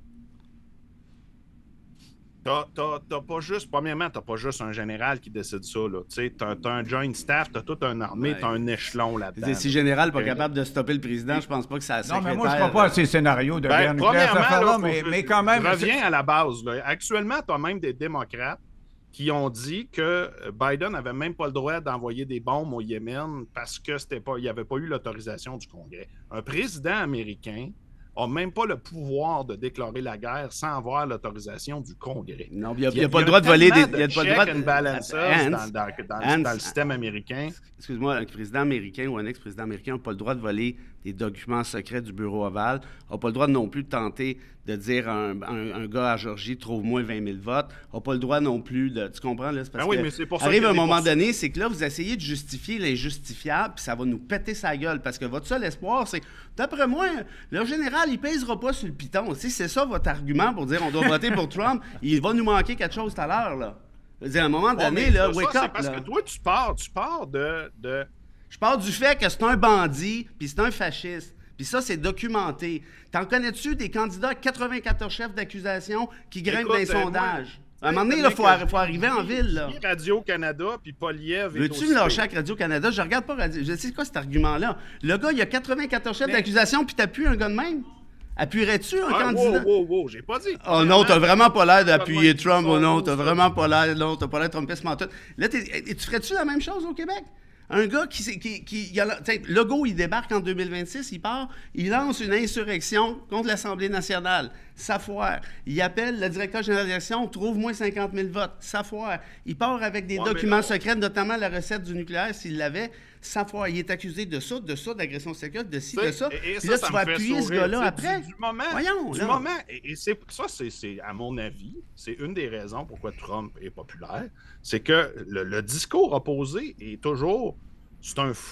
B: T'as, t'as, t'as pas juste, premièrement, t'as pas juste un général qui décide ça, là. Tu sais, t'as, t'as un joint staff, t'as toute une armée, ouais. t'as un échelon là-dedans.
C: Si le général n'est pas capable de stopper le président, je pense pas que ça a
A: Non, mais moi, je crois pas à ces scénarios de
B: ben,
A: guerre nucléaire, ça là, mais, mais quand même...
B: Reviens à la base, là. Actuellement, t'as même des démocrates qui ont dit que Biden n'avait même pas le droit d'envoyer des bombes au Yémen parce que c'était pas, il n'avait pas eu l'autorisation du Congrès. Un président américain n'a même pas le pouvoir de déclarer la guerre sans avoir l'autorisation du Congrès.
C: Non, il n'y a, a, a pas le droit de voler des... Il
B: n'y a pas le droit de... balances dans, dans, dans, Hans, dans le système américain.
C: Excuse-moi, un président américain ou un ex-président américain n'a pas le droit de voler des documents secrets du bureau ovale, n'a pas le droit non plus de tenter de dire à un, un, un gars à Georgie, trouve-moi vingt mille votes, n'a pas le droit non plus de... Tu comprends, là? C'est parce
B: ah oui,
C: que
B: mais c'est pour ça
C: arrive un moment donné, c'est que là, vous essayez de justifier l'injustifiable, puis ça va nous péter sa gueule, parce que votre seul espoir, c'est, d'après moi, le général, il pèsera pas sur le piton. Si c'est ça votre argument pour dire on doit voter pour Trump, il va nous manquer quelque chose tout à l'heure, là. Je veux dire, à un moment donné, oh, là, wake ça, up,
B: parce
C: là.
B: que toi, tu pars, tu pars de... de...
C: Je pars du fait que c'est un bandit, puis c'est un fasciste. Puis ça, c'est documenté. T'en connais-tu des candidats à quatre-vingt-quatorze chefs d'accusation qui grimpent dans les sondages? À un moment donné, il faut, faut arriver en ville. Là.
B: Radio-Canada, puis Poliev...
C: Veux-tu me lâcher avec Radio-Canada? Je regarde pas Radio... Je sais quoi cet argument-là. Le gars, il a quatre-vingt-quatorze chefs mais... d'accusation, puis t'appuies un gars de même? Appuierais-tu un ah, candidat?
B: Wow, wow, wow, j'ai pas dit.
C: Oh non, t'as vraiment pas l'air d'appuyer Trump, oh non, t'as vraiment pas l'air, non, t'as pas l'air Trumpiste mental. Là, tu ferais-tu la même chose au Québec? Un gars qui, qui, qui il a, Legault, il débarque en deux mille vingt-six, il part, il lance une insurrection contre l'Assemblée nationale. Ça foire. Il appelle le directeur général de l'élection, trouve-moi cinquante mille votes. Ça foire. Il part avec des ouais, documents secrets, notamment la recette du nucléaire, s'il l'avait. Ça foire. Il est accusé de ça, de ça, d'agression sexuelle, de ci, de ça. Et, et ça, là, ça tu vas appuyer ce gars-là après.
B: Du, du moment, Voyons, du là. moment. Et, et c'est, ça, c'est, c'est, à mon avis, c'est une des raisons pourquoi Trump est populaire. C'est que le, le discours opposé est toujours, c'est un fou,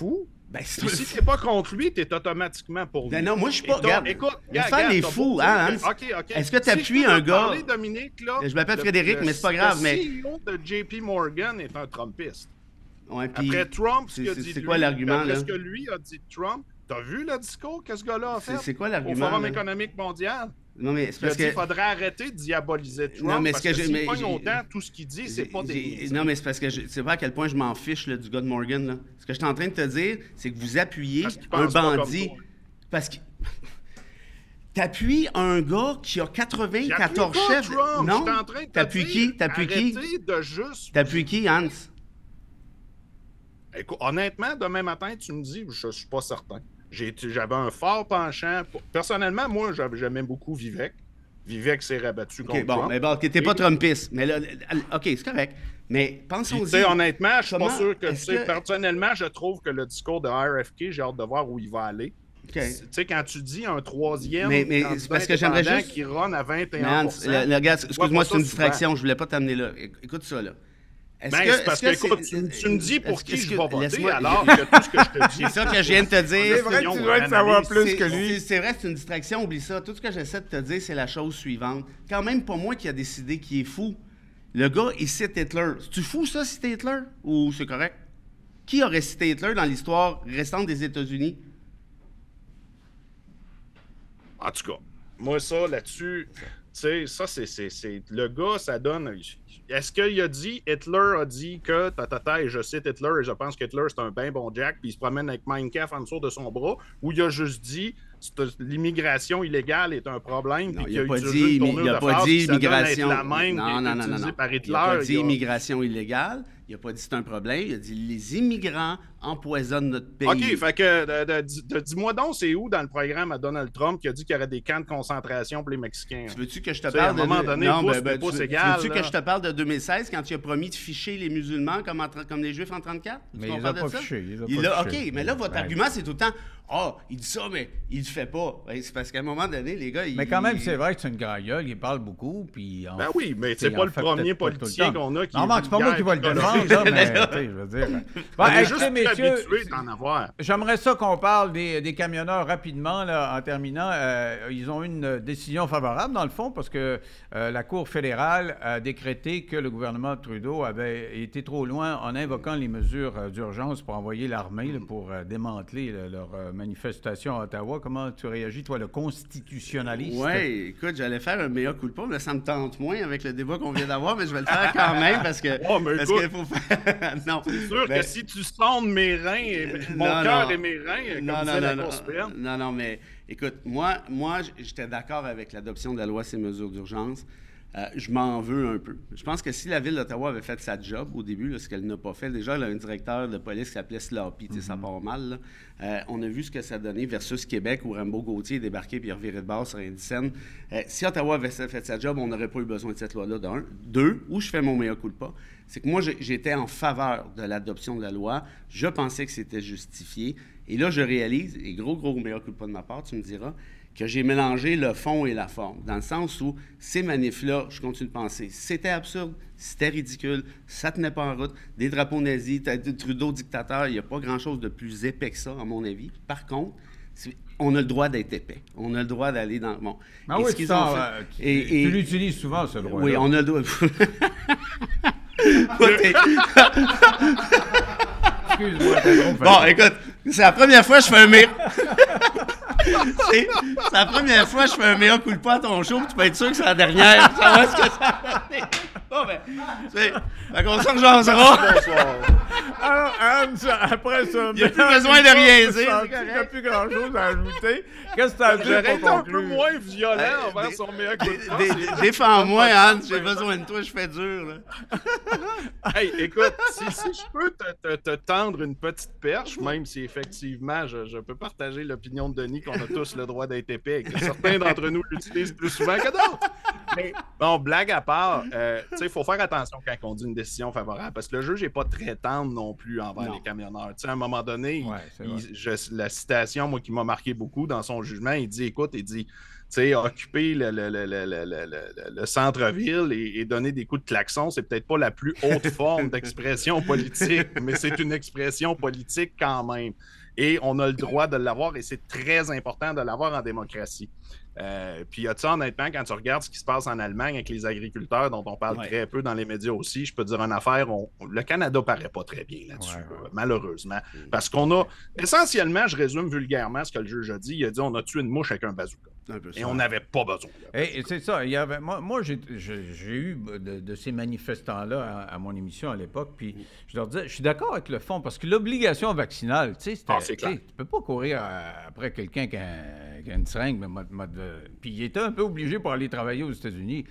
C: Ben,
B: si tu n'es pas contre lui, tu es automatiquement pour lui.
C: Ben non, moi, je suis pas...
B: ton,
C: Regarde,
B: écoute,
C: le
B: regarde,
C: fan est
B: regarde,
C: fou,
B: beau,
C: hein, Hans?
B: OK, OK.
C: Est-ce que tu appuies
B: si
C: un gars...
B: Parler, Dominique, là,
C: je m'appelle
B: le,
C: Frédéric,
B: le,
C: mais c'est pas grave,
B: le
C: mais...
B: C E O de J P Morgan est un Trumpiste.
C: Ouais, puis...
B: Après Trump, ce qu'il a dit
C: C'est
B: de
C: quoi
B: lui,
C: l'argument, là?
B: ce que lui a dit de Trump, t'as vu le discours que ce gars-là a fait?
C: C'est quoi l'argument?
B: Au Forum
C: là?
B: économique mondial.
C: Non, mais c'est
B: Il a
C: parce
B: dit
C: que...
B: qu'il faudrait arrêter de diaboliser Trump,
C: non, mais
B: parce
C: ce que,
B: que,
C: que
B: s'il
C: mais
B: pogne autant, tout ce qu'il dit, c'est pas des...
C: Non, mais c'est parce que je sais pas à quel point je m'en fiche là, du gars de Morgan. Là. Ce que je suis en train de te dire, c'est que vous appuyez un bandit... Parce que... T'appuies un gars qui a quatre-vingt-quatorze chefs...
B: Trump.
C: Non,
B: t'appuies
C: qui? T'appuies qui?
B: de juste...
C: T'appuies qui, Hans?
B: Écoute, honnêtement, demain matin, tu me dis, je suis pas certain. J'avais un fort penchant. Pour... Personnellement, moi, j'aimais beaucoup Vivek. Vivek s'est rabattu contre
C: OK, bon,
B: Trump.
C: mais bon, t'étais pas Trumpiste. Mais là, OK, c'est correct. Mais pensons-y.
B: Tu sais, honnêtement, je suis
C: Comment...
B: pas sûr que,
C: que...
B: Personnellement, je trouve que le discours de R F K, j'ai hâte de voir où il va aller.
C: Okay.
B: Tu sais, quand tu dis un troisième
C: mais, mais c'est parce que j'aimerais juste...
B: qui run à vingt et un pour cent.
C: Mais Hans, regarde, excuse-moi, c'est une distraction. Souvent. Je voulais pas t'amener là. Écoute ça, là.
B: Ben, c'est parce que, que écoute, tu, tu me dis pour qui je vais voter, alors que tout ce que je te dis...
C: C'est ça que je viens de te dire.
A: C'est vrai que tu dois te savoir plus que lui.
C: C'est vrai, c'est une distraction, oublie ça. Tout ce que j'essaie de te dire, c'est la chose suivante. Quand même pas moi qui a décidé qui est fou. Le gars, il cite Hitler. C'est-tu fou, ça, citer Hitler? Ou c'est correct? Qui aurait cité Hitler dans l'histoire récente des États-Unis?
B: En tout cas, moi, ça, là-dessus... Tu sais, ça, c'est... Le gars, ça donne... Est-ce qu'il a dit, Hitler a dit que, tatata, et je cite Hitler, et je pense qu'Hitler, c'est un ben bon Jack, puis il se promène avec Mein Kampf en dessous de son bras, ou il a juste dit, l'immigration illégale est un problème, puis qu'il a, a utilisé une tournure
C: il a
B: de
C: pas
B: phrase
C: dit
B: qui
C: immigration.
B: La même
C: non, non, non, non, non.
B: Par Hitler,
C: il a pas dit
B: il a...
C: immigration illégale, il a pas dit c'est un problème, il a dit les immigrants empoisonnent notre pays.
B: OK, fait que de, de, de, dis-moi donc, c'est où dans le programme à Donald Trump qui a dit qu'il y aurait des camps de concentration pour les Mexicains?
C: Tu veux-tu que je te
B: t'sais,
C: parle de...
B: À un moment donné,
C: non,
B: pouce,
C: ben, ben,
B: pouce
C: tu,
B: égal,
C: veux-tu
B: là?
C: que je te parle de deux mille seize quand tu as promis de ficher les musulmans comme, en, comme les Juifs en trente-quatre?
A: Mais il l'a pas fiché. Il,
C: il
A: a
C: OK, mais là, votre ouais. argument, c'est tout le temps « Ah, oh, il dit ça, mais il le fait pas. » C'est parce qu'à un moment donné, les gars...
A: Mais
C: ils,
A: quand même,
C: ils...
A: c'est vrai que c'est une grande gueule, il parle beaucoup, puis...
B: Ben oui, mais c'est pas le premier politicien qu'on a qui...
A: Non, c'est pas moi qui va le défendre, là, mais, tu sais, je veux dire...
B: Bon, hey, juste messieurs, d'en avoir.
A: J'aimerais ça qu'on parle des, des camionneurs rapidement, là, en terminant. Euh, ils ont une décision favorable, dans le fond, parce que euh, la Cour fédérale a décrété que le gouvernement Trudeau avait été trop loin en invoquant les mesures euh, d'urgence pour envoyer l'armée, là, pour euh, démanteler là, leur euh, manifestation à Ottawa. Comment tu réagis, toi, le constitutionnaliste?
C: Oui, écoute, j'allais faire un meilleur coup de pompe, mais ça me tente moins avec le débat qu'on vient d'avoir, mais je vais le faire quand même, parce que...
B: Oh, mais
C: parce
B: écoute,
C: qu'il faut faire... non,
B: c'est sûr
C: mais...
B: que si tu sondes mes reins, et mon cœur et mes reins, comme
C: non, non,
B: la
C: non,
B: non,
C: non, non, mais écoute, moi, moi j'étais d'accord avec l'adoption de la loi sur les mesures d'urgence. Euh, je m'en veux un peu. Je pense que si la Ville d'Ottawa avait fait sa job au début, là, ce qu'elle n'a pas fait, déjà, elle a un directeur de police qui s'appelait Sloppy, mm-hmm. ça part mal. Euh, on a vu ce que ça donnait versus Québec, où Rambo Gauthier est débarqué puis il a reviré de bord sur Indy-Seine. Euh, si Ottawa avait fait sa job, on n'aurait pas eu besoin de cette loi-là, d'un. Deux, où je fais mon meilleur culpa, c'est que moi, j'étais en faveur de l'adoption de la loi. Je pensais que c'était justifié. Et là, je réalise, et gros, gros meilleur culpa de ma part, tu me diras, que j'ai mélangé le fond et la forme, dans le sens où ces manifs-là, je continue de penser, c'était absurde, c'était ridicule, ça tenait pas en route, des drapeaux nazis, Trudeau dictateur, il n'y a pas grand-chose de plus épais que ça, à mon avis. Par contre, on a le droit d'être épais, on a le droit d'aller dans... Bon.
A: Ah oui, tu, fait... euh, et, tu et... l'utilises souvent, ce droit-là.
C: Oui, on a le droit...
A: Excuse-moi,
C: bon, écoute, c'est la première fois que je fais un mire. C'est la première fois que je fais un meilleur coup de pas à ton show, tu peux être sûr que c'est la dernière. Ça va ce que ça va donner. Bon, ben, c'est... Fait qu'on s'en jasera.
A: Alors, Hans, après ça...
C: Il n'y a plus besoin de rien dire.
A: Il n'y a plus grand-chose à ajouter. Qu'est-ce que tu as dit
B: J'aurais été
A: pour
B: un peu moins violent hey, envers dé- son meilleur coup de pas.
C: Défends-moi, Hans. J'ai besoin de toi, je fais dur, là.
B: Hey, écoute, si, si je peux te, te, te tendre une petite perche, même si effectivement, je, je peux partager l'opinion de Denis qu'on a tous le droit d'être épais et que certains d'entre nous l'utilisent plus souvent que d'autres. Mais bon, blague à part, euh, tu sais, il faut faire attention quand on dit une décision favorable, parce que le juge n'est pas très tendre non plus envers non. les camionneurs. Tu sais, à un moment donné, ouais, il, il, je, la citation, moi, qui m'a marqué beaucoup dans son jugement, il dit, écoute, il dit, tu sais, occuper le, le, le, le, le, le, le centre-ville et, et donner des coups de klaxon, c'est peut-être pas la plus haute forme d'expression politique, mais c'est une expression politique quand même. et on a le droit de l'avoir et c'est très important de l'avoir en démocratie. Euh, puis, il y a ça, honnêtement, quand tu regardes ce qui se passe en Allemagne avec les agriculteurs, dont on parle ouais. très peu dans les médias aussi, je peux te dire une affaire, on, le Canada paraît pas très bien là-dessus, ouais, ouais. malheureusement. Mm. Parce qu'on a, essentiellement, je résume vulgairement ce que le juge a dit, il a dit on a tué une mouche avec un bazooka. Un et on n'avait pas besoin.
A: Et, et c'est ça, il y avait, moi, moi j'ai, j'ai, j'ai eu de, de ces manifestants-là à, à mon émission à l'époque, puis mm. je leur disais, je suis d'accord avec le fond, parce que l'obligation vaccinale, tu sais, ah, tu peux pas courir à, après quelqu'un qui a, qui a une seringue, mais mode, mode puis il était un peu obligé pour aller travailler aux États-Unis.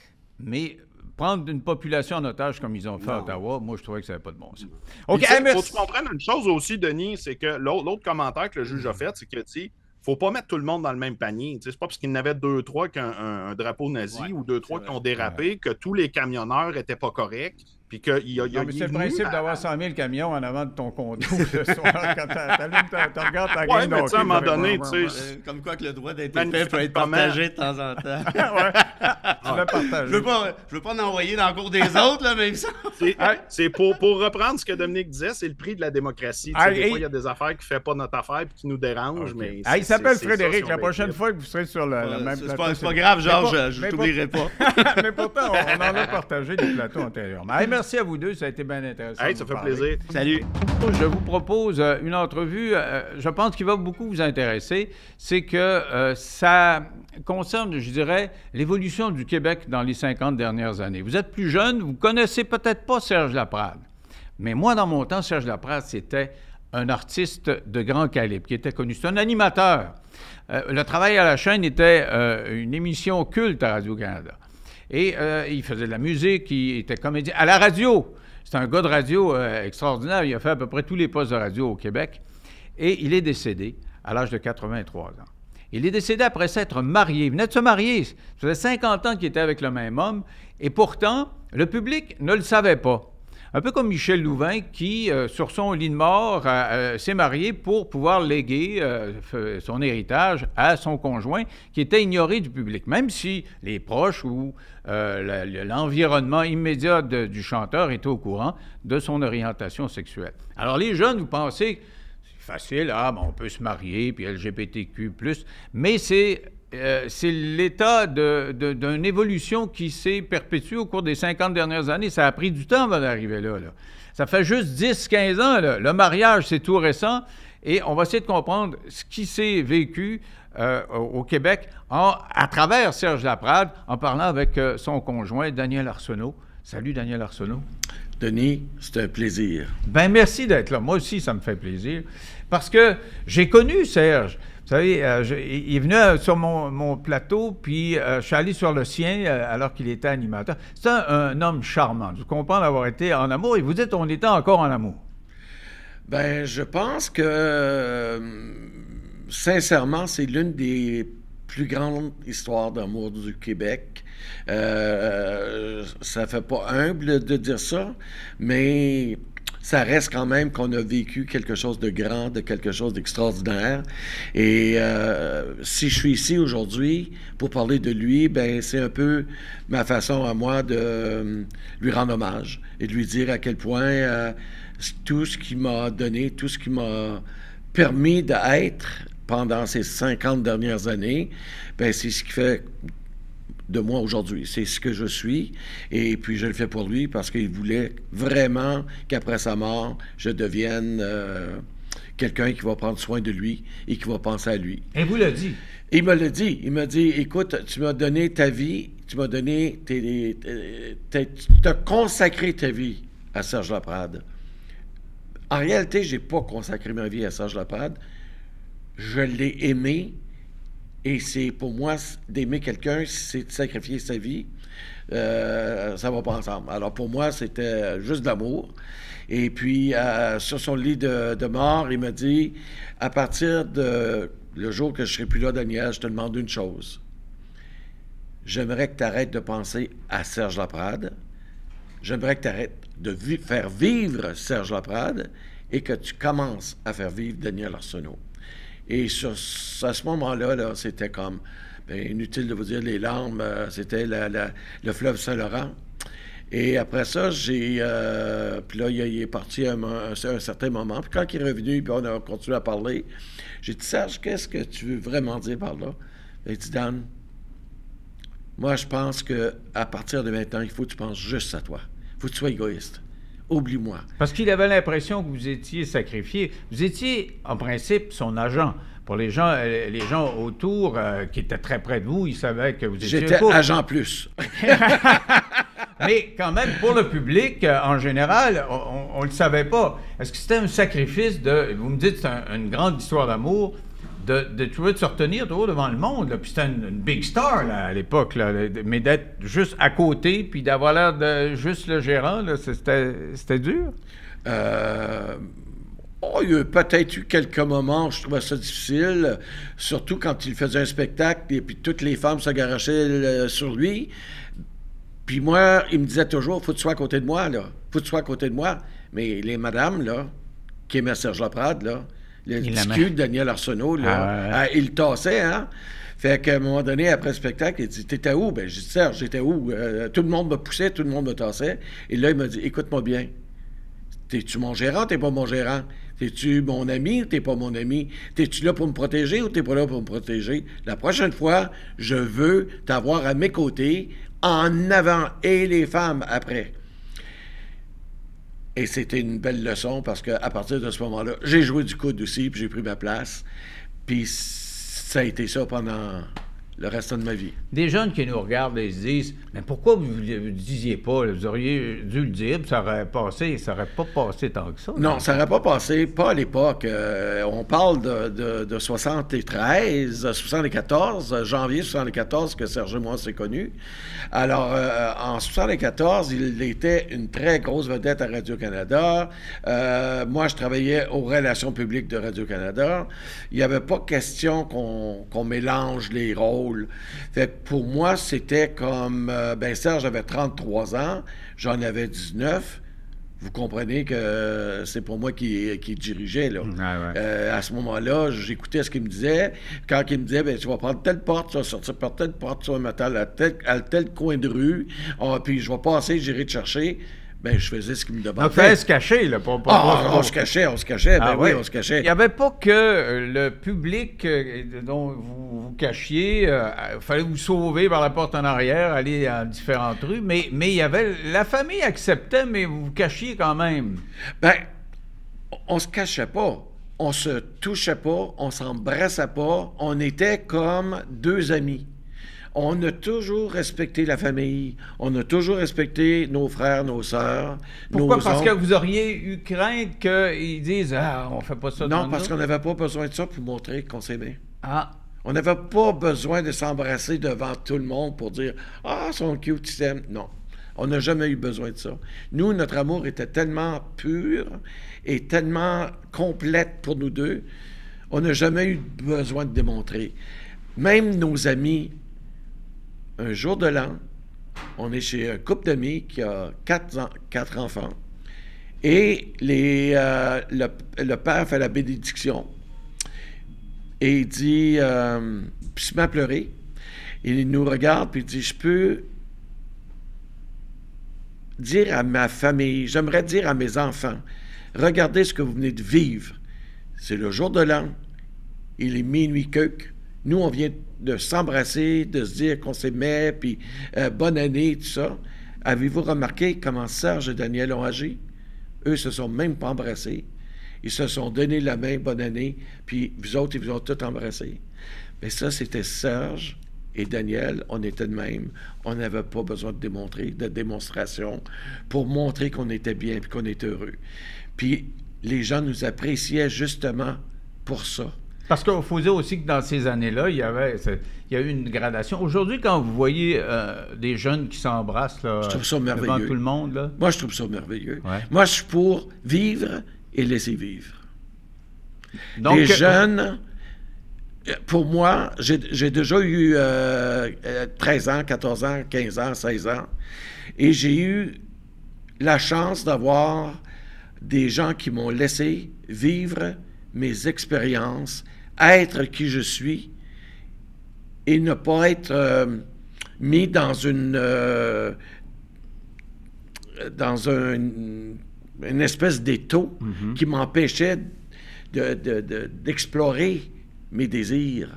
A: Mais prendre une population en otage comme ils ont fait non. à Ottawa, moi, je trouvais que ça n'avait pas de bon sens.
B: OK, il hey, faut que tu comprennes une chose aussi, Denis, c'est que l'autre, l'autre commentaire que le juge a fait, c'est que, tu sais, faut pas mettre tout le monde dans le même panier. C'est pas parce qu'il y en avait deux, trois qui ont un, un drapeau nazi ouais, ou deux, trois qui ont dérapé ouais. que tous les camionneurs n'étaient pas corrects. Puis qu'il y a, y a,
A: non, mais c'est le principe à... d'avoir cent mille camions en avant de ton condo le soir quand tu regardes ta game.
B: Oui, mais tu sais, à un moment donné, tu
C: sais... Comme quoi que le droit d'être épais peut être partagé de temps en temps.
A: ouais. Tu l'as partagé.
C: Je veux pas, je veux pas en envoyer dans le cours des autres, là, même ça.
B: C'est, c'est pour, pour reprendre ce que Dominique disait, c'est le prix de la démocratie. Ah, des et... fois, il y a des affaires qui ne font pas notre affaire et qui nous dérangent, okay. mais...
A: Ah, il s'appelle Frédéric. Ça, la prochaine fois que vous serez sur le, ouais, le même
C: c'est
A: plateau...
C: Pas, c'est pas grave, Georges, je ne t'oublierai pas.
A: Mais pourtant, on en a partagé des plateaux antérieurement. Merci à vous deux, ça a été bien intéressant.
B: Hey, ça fait parler. plaisir.
C: Salut.
A: Je vous propose une entrevue, euh, je pense qu'il va beaucoup vous intéresser. C'est que euh, ça concerne, je dirais, l'évolution du Québec dans les cinquante dernières années. Vous êtes plus jeune, vous ne connaissez peut-être pas Serge Laprade. Mais moi, dans mon temps, Serge Laprade, c'était un artiste de grand calibre qui était connu. C'est un animateur. Euh, le travail à la chaîne était euh, une émission culte à Radio-Canada. Et euh, il faisait de la musique, il était comédien. À la radio, c'est un gars de radio euh, extraordinaire. Il a fait à peu près tous les postes de radio au Québec. Et il est décédé à l'âge de quatre-vingt-trois ans. Il est décédé après s'être marié. Il venait de se marier. Ça faisait cinquante ans qu'il était avec le même homme. Et pourtant, le public ne le savait pas. Un peu comme Michel Louvain qui, euh, sur son lit de mort, euh, euh, s'est marié pour pouvoir léguer euh, son héritage à son conjoint qui était ignoré du public. Même si les proches ou euh, l'environnement immédiat de, du chanteur étaient au courant de son orientation sexuelle. Alors les jeunes, vous pensez, c'est facile, ah, ben, on peut se marier, puis L G B T Q plus, mais c'est... Euh, c'est l'état de, de, d'une évolution qui s'est perpétuée au cours des cinquante dernières années. Ça a pris du temps avant d'arriver là, là. Ça fait juste dix quinze ans. Là. Le mariage, c'est tout récent. Et on va essayer de comprendre ce qui s'est vécu euh, au Québec en, à travers Serge Laprade, en parlant avec euh, son conjoint, Daniel Arsenault. Salut, Daniel Arsenault.
D: Denis, c'est un plaisir.
A: Bien, merci d'être là. Moi aussi, ça me fait plaisir. Parce que j'ai connu Serge. Vous savez, euh, je, il est venu euh, sur mon, mon plateau, puis euh, je suis allé sur le sien euh, alors qu'il était animateur. C'est un, un homme charmant. Je comprends d'avoir été en amour. Et vous dites, on était encore en amour.
D: Ben, je pense que, euh, sincèrement, c'est l'une des plus grandes histoires d'amour du Québec. Euh, ça fait pas humble de dire ça, mais... ça reste quand même qu'on a vécu quelque chose de grand, de quelque chose d'extraordinaire. Et euh, si je suis ici aujourd'hui pour parler de lui, ben c'est un peu ma façon à moi de euh, lui rendre hommage et de lui dire à quel point euh, tout ce qu'il m'a donné, tout ce qui m'a permis d'être pendant ces cinquante dernières années, ben c'est ce qui fait de moi aujourd'hui. C'est ce que je suis. Et puis, je le fais pour lui parce qu'il voulait vraiment qu'après sa mort, je devienne euh, quelqu'un qui va prendre soin de lui et qui va penser à lui.
A: Et vous l'a dit.
D: Il me l'a dit. Il m'a dit, écoute, tu m'as donné ta vie, tu m'as donné, tes, tes, tes, tu as consacré ta vie à Serge Laprade. En réalité, je n'ai pas consacré ma vie à Serge Laprade. Je l'ai aimé. Et c'est pour moi, d'aimer quelqu'un, c'est de sacrifier sa vie. Euh, ça va pas ensemble. Alors pour moi, c'était juste de l'amour. Et puis, euh, sur son lit de, de mort, il m'a dit, à partir de le jour que je serai plus là, Daniel, je te demande une chose. J'aimerais que tu arrêtes de penser à Serge Laprade. J'aimerais que tu arrêtes de vi- faire vivre Serge Laprade et que tu commences à faire vivre Daniel Arsenault. Et sur, à ce moment-là, là, c'était comme, bien, inutile de vous dire les larmes, euh, c'était la, la, le fleuve Saint-Laurent. Et après ça, j'ai... Euh, puis là, il, il est parti à un, un, un certain moment. Puis quand il est revenu, puis on a continué à parler, j'ai dit, Serge, qu'est-ce que tu veux vraiment dire par là? Il dit, Dan, moi, je pense qu'à partir de maintenant, il faut que tu penses juste à toi. Il faut que tu sois égoïste. Oublie-moi.
A: Parce qu'il avait l'impression que vous étiez sacrifié. Vous étiez, en principe, son agent. Pour les gens, les gens autour euh, qui étaient très près de vous, ils savaient que vous étiez...
D: J'étais agent plus.
A: Mais quand même, pour le public, euh, en général, on ne le savait pas. Est-ce que c'était un sacrifice de... Vous me dites que c'est un, une grande histoire d'amour, de, de trouver de se retenir toujours devant le monde. Là. Puis c'était une, une big star là, à l'époque, là, mais d'être juste à côté, puis d'avoir l'air de juste le gérant, c'était dur?
D: Euh... Oh, il y a peut-être eu quelques moments où je trouvais ça difficile, surtout quand il faisait un spectacle et puis toutes les femmes se garochaient sur lui. Puis moi, il me disait toujours, faut que tu sois à côté de moi, là. Faut que tu sois à côté de moi. Mais les madames, là, qui aimaient Serge Laprade, là, le petit cul de Daniel Arsenault, là, ah, ouais. il le tassait, hein? Fait qu'à un moment donné, après le spectacle, il dit, t'étais où? Ben, j'ai dit, Serge, j'étais où? Euh, tout le monde me poussait, tout le monde me tassait. Et là, il m'a dit, écoute-moi bien. T'es-tu mon gérant, t'es pas mon gérant? T'es-tu mon ami ou t'es pas mon ami? T'es-tu là pour me protéger ou t'es pas là pour me protéger? La prochaine fois, je veux t'avoir à mes côtés, en avant, et les femmes après. Et c'était une belle leçon parce qu'à partir de ce moment-là, j'ai joué du coude aussi, puis j'ai pris ma place. Puis ça a été ça pendant le restant de ma vie.
A: Des jeunes qui nous regardent et se disent « Mais pourquoi vous ne le disiez pas? Vous auriez dû le dire, puis ça aurait passé. Ça n'aurait pas passé tant que ça. »
D: Non, ça n'aurait pas passé, pas à l'époque. Euh, on parle de, de, de soixante-treize, soixante-quatorze, janvier soixante-quatorze, que Serge et moi s'est connus. Alors, euh, en soixante-quatorze, il était une très grosse vedette à Radio-Canada. Euh, moi, je travaillais aux relations publiques de Radio-Canada. Il n'y avait pas question qu'on qu'on mélange les rôles. Fait que pour moi, c'était comme... Euh, ben Serge avait trente-trois ans, j'en avais dix-neuf. Vous comprenez que euh, c'est pour moi qui, qui dirigeait, là. Ah ouais. euh, à ce moment-là, j'écoutais ce qu'il me disait. Quand il me disait, ben tu vas prendre telle porte, tu vas sortir par telle porte, tu vas mettre à tel, à tel coin de rue, oh, puis je vais passer, j'irai te chercher. Ben, je faisais ce qu'il me demandait.
A: Donc, fallait se cacher, là. Pour, pour,
D: ah,
A: pour,
D: on se cachait, on se cachait. Ben ah, oui, ouais. on se cachait.
A: Il n'y avait pas que euh, le public euh, dont vous vous cachiez. Il euh, fallait vous sauver par la porte en arrière, aller dans différentes rues. Mais, mais il y avait... La famille acceptait, mais vous vous cachiez quand même.
D: Ben, on se cachait pas. On se touchait pas. On s'embrassait pas. On était comme deux amis. On a toujours respecté la famille, on a toujours respecté nos frères, nos sœurs,
A: Pourquoi?
D: nos
A: Parce
D: oncles.
A: que vous auriez eu crainte qu'ils disent « Ah, on fait pas ça. »
D: Non, parce qu'on n'avait pas besoin de ça pour montrer qu'on s'aimait.
A: Ah.
D: On n'avait pas besoin de s'embrasser devant tout le monde pour dire « Ah, son cute, il s'aime. » Non, on n'a jamais eu besoin de ça. Nous, notre amour était tellement pur et tellement complète pour nous deux, on n'a jamais eu besoin de démontrer. Même nos amis... Un jour de l'an, on est chez un couple d'amis qui a quatre, en, quatre enfants. Et les, euh, le, le père fait la bénédiction. Et il dit, euh, puis il se met à pleurer. Il nous regarde, puis il dit, je peux dire à ma famille, j'aimerais dire à mes enfants, regardez ce que vous venez de vivre. C'est le jour de l'an. Il est minuit queuque. Nous, on vient de s'embrasser, de se dire qu'on s'aimait, puis euh, bonne année, tout ça. Avez-vous remarqué comment Serge et Daniel ont agi? Eux se sont même pas embrassés. Ils se sont donné la main, bonne année, puis vous autres, ils vous ont tous embrassés. Mais ça, c'était Serge et Daniel, on était de même. On n'avait pas besoin de démontrer, de démonstration, pour montrer qu'on était bien et qu'on était heureux. Puis les gens nous appréciaient justement pour ça.
A: Parce qu'il faut dire aussi que dans ces années-là, il y avait, il y a eu une gradation. Aujourd'hui, quand vous voyez euh, des jeunes qui s'embrassent là,
D: je trouve ça merveilleux.
A: Devant tout le monde, là.
D: Moi, je trouve ça merveilleux. Ouais. Moi, je suis pour vivre et laisser vivre. Donc, les jeunes, pour moi, j'ai déjà eu euh, treize ans, quatorze ans, quinze ans, seize ans, et j'ai eu la chance d'avoir des gens qui m'ont laissé vivre mes expériences, être qui je suis et ne pas être euh, mis dans une, euh, dans un, une espèce d'étau mm-hmm. qui m'empêchait de, de, de, d'explorer mes désirs.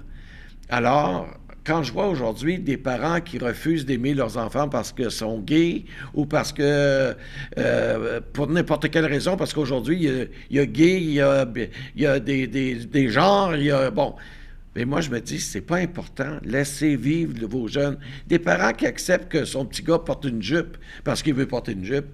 D: Alors, quand je vois aujourd'hui des parents qui refusent d'aimer leurs enfants parce qu'ils sont gays ou parce que, euh, pour n'importe quelle raison, parce qu'aujourd'hui, il y a, il y a gay, il y a, il y a des, des, des genres, il y a... Bon, mais moi, je me dis, c'est pas important. Laissez vivre vos jeunes. Des parents qui acceptent que son petit gars porte une jupe parce qu'il veut porter une jupe.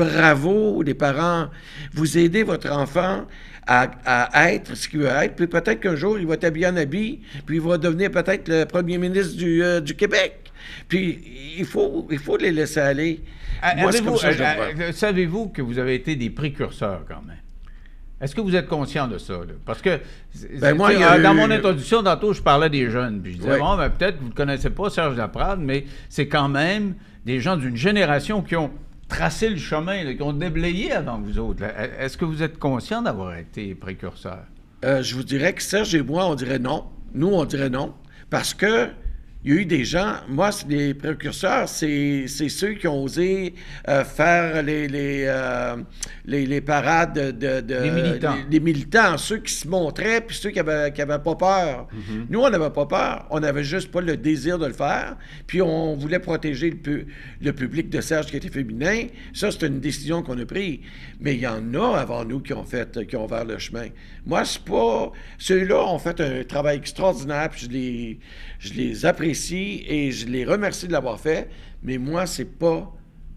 D: Bravo, les parents. Vous aidez votre enfant à, à être ce qu'il veut être, puis peut-être qu'un jour, il va être habillé en habit, puis il va devenir peut-être le premier ministre du, euh, du Québec. Puis, il faut, il faut les laisser aller.
A: Moi, c'est comme ça que je le vois. Savez-vous que vous avez été des précurseurs, quand même? Est-ce que vous êtes conscient de ça? Là? Parce que, ben moi, dans eu... mon introduction, tantôt, je parlais des jeunes, puis je disais, oui. bon, ben, peut-être que vous ne connaissez pas Serge Laprade, mais c'est quand même des gens d'une génération qui ont tracé le chemin, là, qui ont déblayé avant vous autres. Là. Est-ce que vous êtes conscient d'avoir été précurseur?
D: Euh, je vous dirais que Serge et moi, on dirait non. Nous, on dirait non. Parce que il y a eu des gens, moi, les précurseurs, c'est, c'est ceux qui ont osé euh, faire les, les, euh, les, les parades de, de...
A: Les militants.
D: Les, les militants, ceux qui se montraient, puis ceux qui n'avaient qui avaient pas peur. Mm-hmm. Nous, on n'avait pas peur, on n'avait juste pas le désir de le faire, puis on voulait protéger le, pu, le public de Serge qui était féminin. Ça, c'est une décision qu'on a prise. Mais il y en a avant nous qui ont fait, qui ont ouvert le chemin. Moi, c'est pas... Ceux-là ont fait un travail extraordinaire, puis je les, je les apprécie et je les remercie de l'avoir fait, mais moi, c'est pas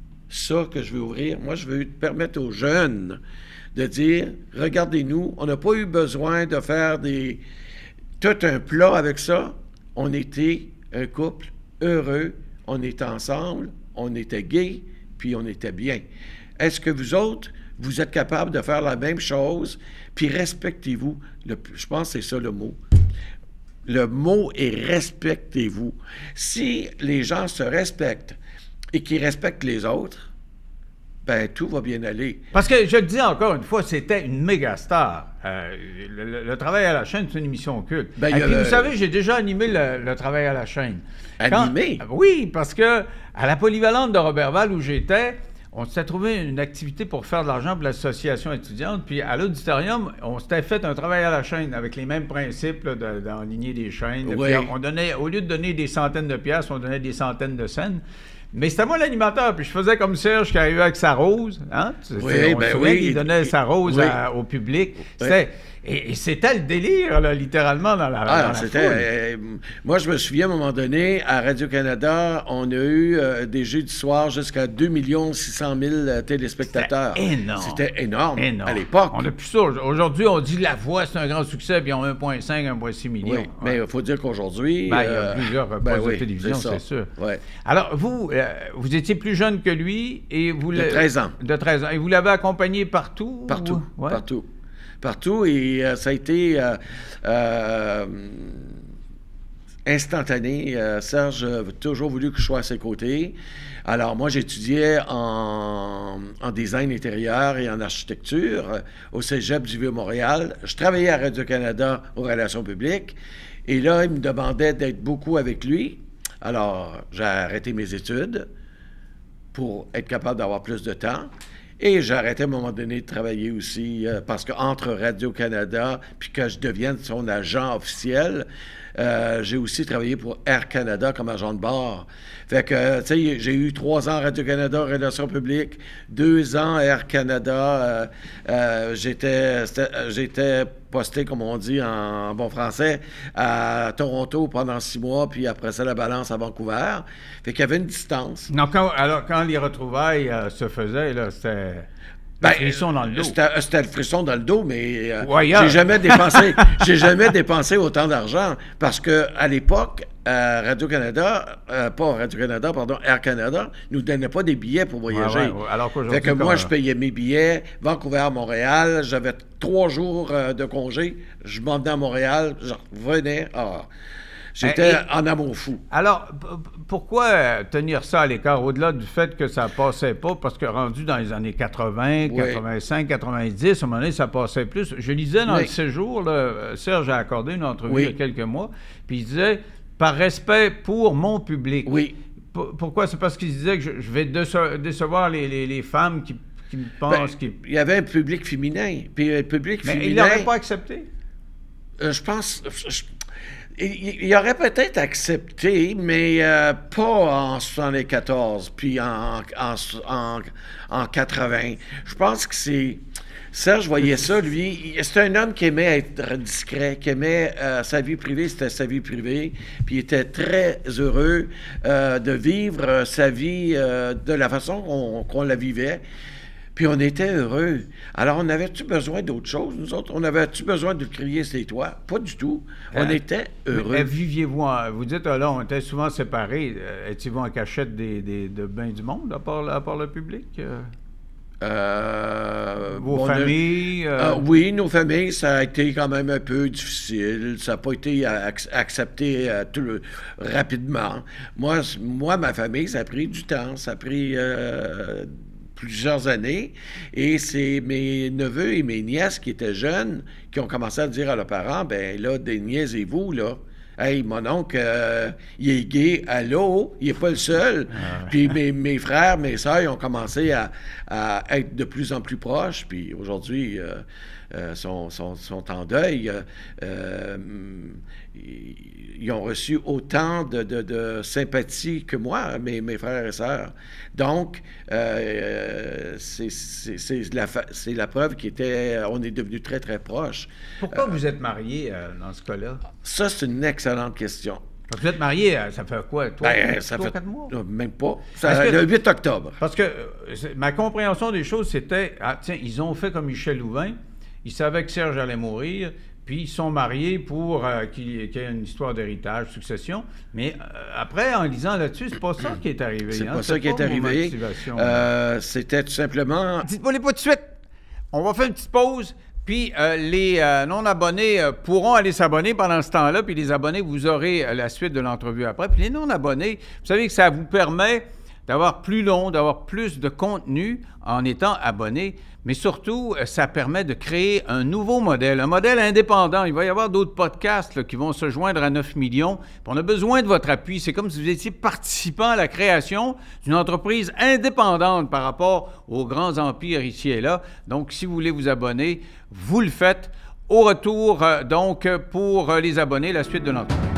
D: ça que je veux ouvrir. Moi, je veux permettre aux jeunes de dire, regardez-nous, on n'a pas eu besoin de faire des tout un plat avec ça. On était un couple heureux, on était ensemble, on était gays, puis on était bien. Est-ce que vous autres, vous êtes capables de faire la même chose, puis respectez-vous? Le, je pense que c'est ça le mot. Le mot est « respectez-vous ». Si les gens se respectent et qu'ils respectent les autres, ben tout va bien aller.
A: Parce que, je le dis encore une fois, c'était une méga star. Euh, le, le, le travail à la chaîne, c'est une émission culte. Ben, et puis, le... vous savez, j'ai déjà animé le, le travail à la chaîne.
D: Animé?
A: Quand, oui, parce que à la polyvalente de Robertval où j'étais, on s'était trouvé une activité pour faire de l'argent pour l'association étudiante, puis à l'auditorium, on s'était fait un travail à la chaîne avec les mêmes principes là, de, d'enligner des chaînes.
D: Oui.
A: Puis on donnait, au lieu de donner des centaines de piastres, on donnait des centaines de scènes. Mais c'était moi l'animateur, puis je faisais comme Serge qui arrivait avec sa rose. Hein?
D: Oui,
A: on
D: ben
A: se
D: oui.
A: Il donnait sa rose
D: oui.
A: à, au public. C'était... Oui. Et, et c'était le délire, là, littéralement, dans la,
D: ah,
A: dans la
D: c'était,
A: foule.
D: Euh, moi, je me souviens, à un moment donné, à Radio-Canada, on a eu euh, des jeux du soir jusqu'à deux millions six cent mille euh, téléspectateurs.
A: C'était énorme.
D: C'était énorme,
A: énorme.
D: à l'époque.
A: On n'a plus ça. Aujourd'hui, on dit La Voix, c'est un grand succès, puis ils ont un virgule cinq, un virgule six millions. Oui,
D: ouais. Mais il faut dire qu'aujourd'hui...
A: Ben, il y a plusieurs postes
D: ben,
A: de
D: oui,
A: télévision, c'est, c'est sûr.
D: Ouais.
A: Alors, vous, euh, vous étiez plus jeune que lui, et vous...
D: De treize ans.
A: De treize ans. Et vous l'avez accompagné partout?
D: Partout,
A: ouais.
D: partout. Partout, et euh, ça a été euh, euh, instantané. Euh, Serge a toujours voulu que je sois à ses côtés. Alors, moi, j'étudiais en, en design intérieur et en architecture euh, au Cégep du Vieux-Montréal. Je travaillais à Radio-Canada aux relations publiques. Et là, il me demandait d'être beaucoup avec lui. Alors, j'ai arrêté mes études pour être capable d'avoir plus de temps. Et j'ai arrêté à un moment donné de travailler aussi, euh, parce qu'entre Radio-Canada puis que je devienne son agent officiel, euh, j'ai aussi travaillé pour Air Canada comme agent de bord. Fait que, tu sais, j'ai eu trois ans à Radio-Canada, Relations publiques, deux ans à Air Canada. Euh, euh, j'étais, j'étais posté, comme on dit en bon français, à Toronto pendant six mois, puis après ça, la balance à Vancouver. Fait qu'il y avait une distance.
A: Non, quand, alors, quand les retrouvailles euh, se faisaient, là, c'était...
D: Ben,
A: le frisson dans le dos.
D: C'était, c'était le frisson dans le dos, mais euh,
A: ouais,
D: j'ai jamais dépensé, j'ai jamais dépensé autant d'argent parce que à l'époque, euh, Radio-Canada, euh, pas Radio-Canada, pardon, Air Canada, nous donnait pas des billets pour voyager.
A: Ouais, ouais, ouais. Alors qu'aujourd'hui,
D: fait que moi, je payais mes billets, Vancouver, Montréal, j'avais trois jours euh, de congé, je m'en venais à Montréal, je revenais. Ah, J'étais et, en amour fou.
A: Alors, p- pourquoi tenir ça à l'écart, au-delà du fait que ça passait pas, parce que rendu dans les années quatre-vingts, oui. quatre-vingt-cinq, quatre-vingt-dix, à un moment donné, ça passait plus. Je lisais dans oui. le séjour, là, Serge a accordé une entrevue oui. il y a quelques mois, puis il disait, par respect pour mon public.
D: Oui.
A: pourquoi? C'est parce qu'il disait que je, je vais déce- décevoir les, les, les femmes qui, qui me pensent...
D: Ben,
A: qui...
D: Il y avait un public féminin. Puis le public
A: Mais
D: féminin...
A: il l'aurait pas accepté?
D: Euh, je pense... Je, il, il aurait peut-être accepté, mais euh, pas en soixante-quatorze, puis en, en, en, en quatre-vingts. Je pense que c'est... Serge voyait ça, lui. C'est un homme qui aimait être discret, qui aimait euh, sa vie privée, c'était sa vie privée. Puis il était très heureux euh, de vivre euh, sa vie euh, de la façon qu'on, qu'on la vivait. Puis on était heureux. Alors, on avait-tu besoin d'autre chose, nous autres? On avait-tu besoin de crier ses toits? Pas du tout. On
A: Euh,
D: était heureux.
A: Mais, viviez-vous en, vous dites, ah, là, on était souvent séparés. Euh, Étiez-vous en cachette des, des, de bien du monde, à part, à part le public? Euh,
D: Euh,
A: Vos
D: on a-
A: familles? euh,
D: Ah, oui, nos familles, ça a été quand même un peu difficile. Ça n'a pas été ac- accepté euh, tout le- rapidement. Moi, c- moi, ma famille, ça a pris du temps. Ça a pris euh, plusieurs années. Et c'est mes neveux et mes nièces qui étaient jeunes qui ont commencé à dire à leurs parents, ben là, déniaisez-vous, là. Hey, mon oncle, euh, il est gay, allô, il n'est pas le seul. Puis mes, mes frères, mes sœurs, ils ont commencé à, à être de plus en plus proches. Puis aujourd'hui, euh, euh, sont, sont, sont en deuil. Euh, euh, ils ils ont reçu autant de, de, de sympathie que moi, mes, mes frères et sœurs. Donc, euh, c'est c'est- c'est la, fa- c'est la preuve qu'était, on est devenus très, très proches.
A: Pourquoi vous êtes mariés euh, dans ce cas-là?
D: Ça, c'est une excellente question.
A: Parce que vous êtes mariés, euh, ça fait quoi? Trois,
D: Ben, ça
A: trois,
D: fait
A: quatre mois?
D: euh, même pas. Ça-
A: Est-ce que-
D: Le huit octobre.
A: Parce que euh, c'est- ma compréhension des choses, c'était, ah, tiens, ils ont fait comme Michel Louvain, ils savaient que Serge allait mourir, puis ils sont mariés pour euh, qu'il qu'il y ait une histoire d'héritage, succession. Mais euh, après, en lisant là-dessus, c'est pas ça qui est arrivé.
D: C'est
A: hein,
D: pas ça qui est
A: vos
D: arrivé.
A: motivations.
D: Euh, C'était tout simplement.
A: Dites-moi les pas tout de suite. On va faire une petite pause. Puis euh, les euh, non-abonnés euh, pourront aller s'abonner pendant ce temps-là. Puis les abonnés, vous aurez euh, la suite de l'entrevue après. Puis les non-abonnés, vous savez que ça vous permet d'avoir plus long, d'avoir plus de contenu en étant abonné. Mais surtout, euh, ça permet de créer un nouveau modèle, un modèle indépendant. Il va y avoir d'autres podcasts là, qui vont se joindre à neuf millions. Puis on a besoin de votre appui. C'est comme si vous étiez participant à la création d'une entreprise indépendante par rapport aux grands empires ici et là. Donc, si vous voulez vous abonner, vous le faites. Au retour, euh, donc, pour euh, les abonnés, la suite de l'entreprise.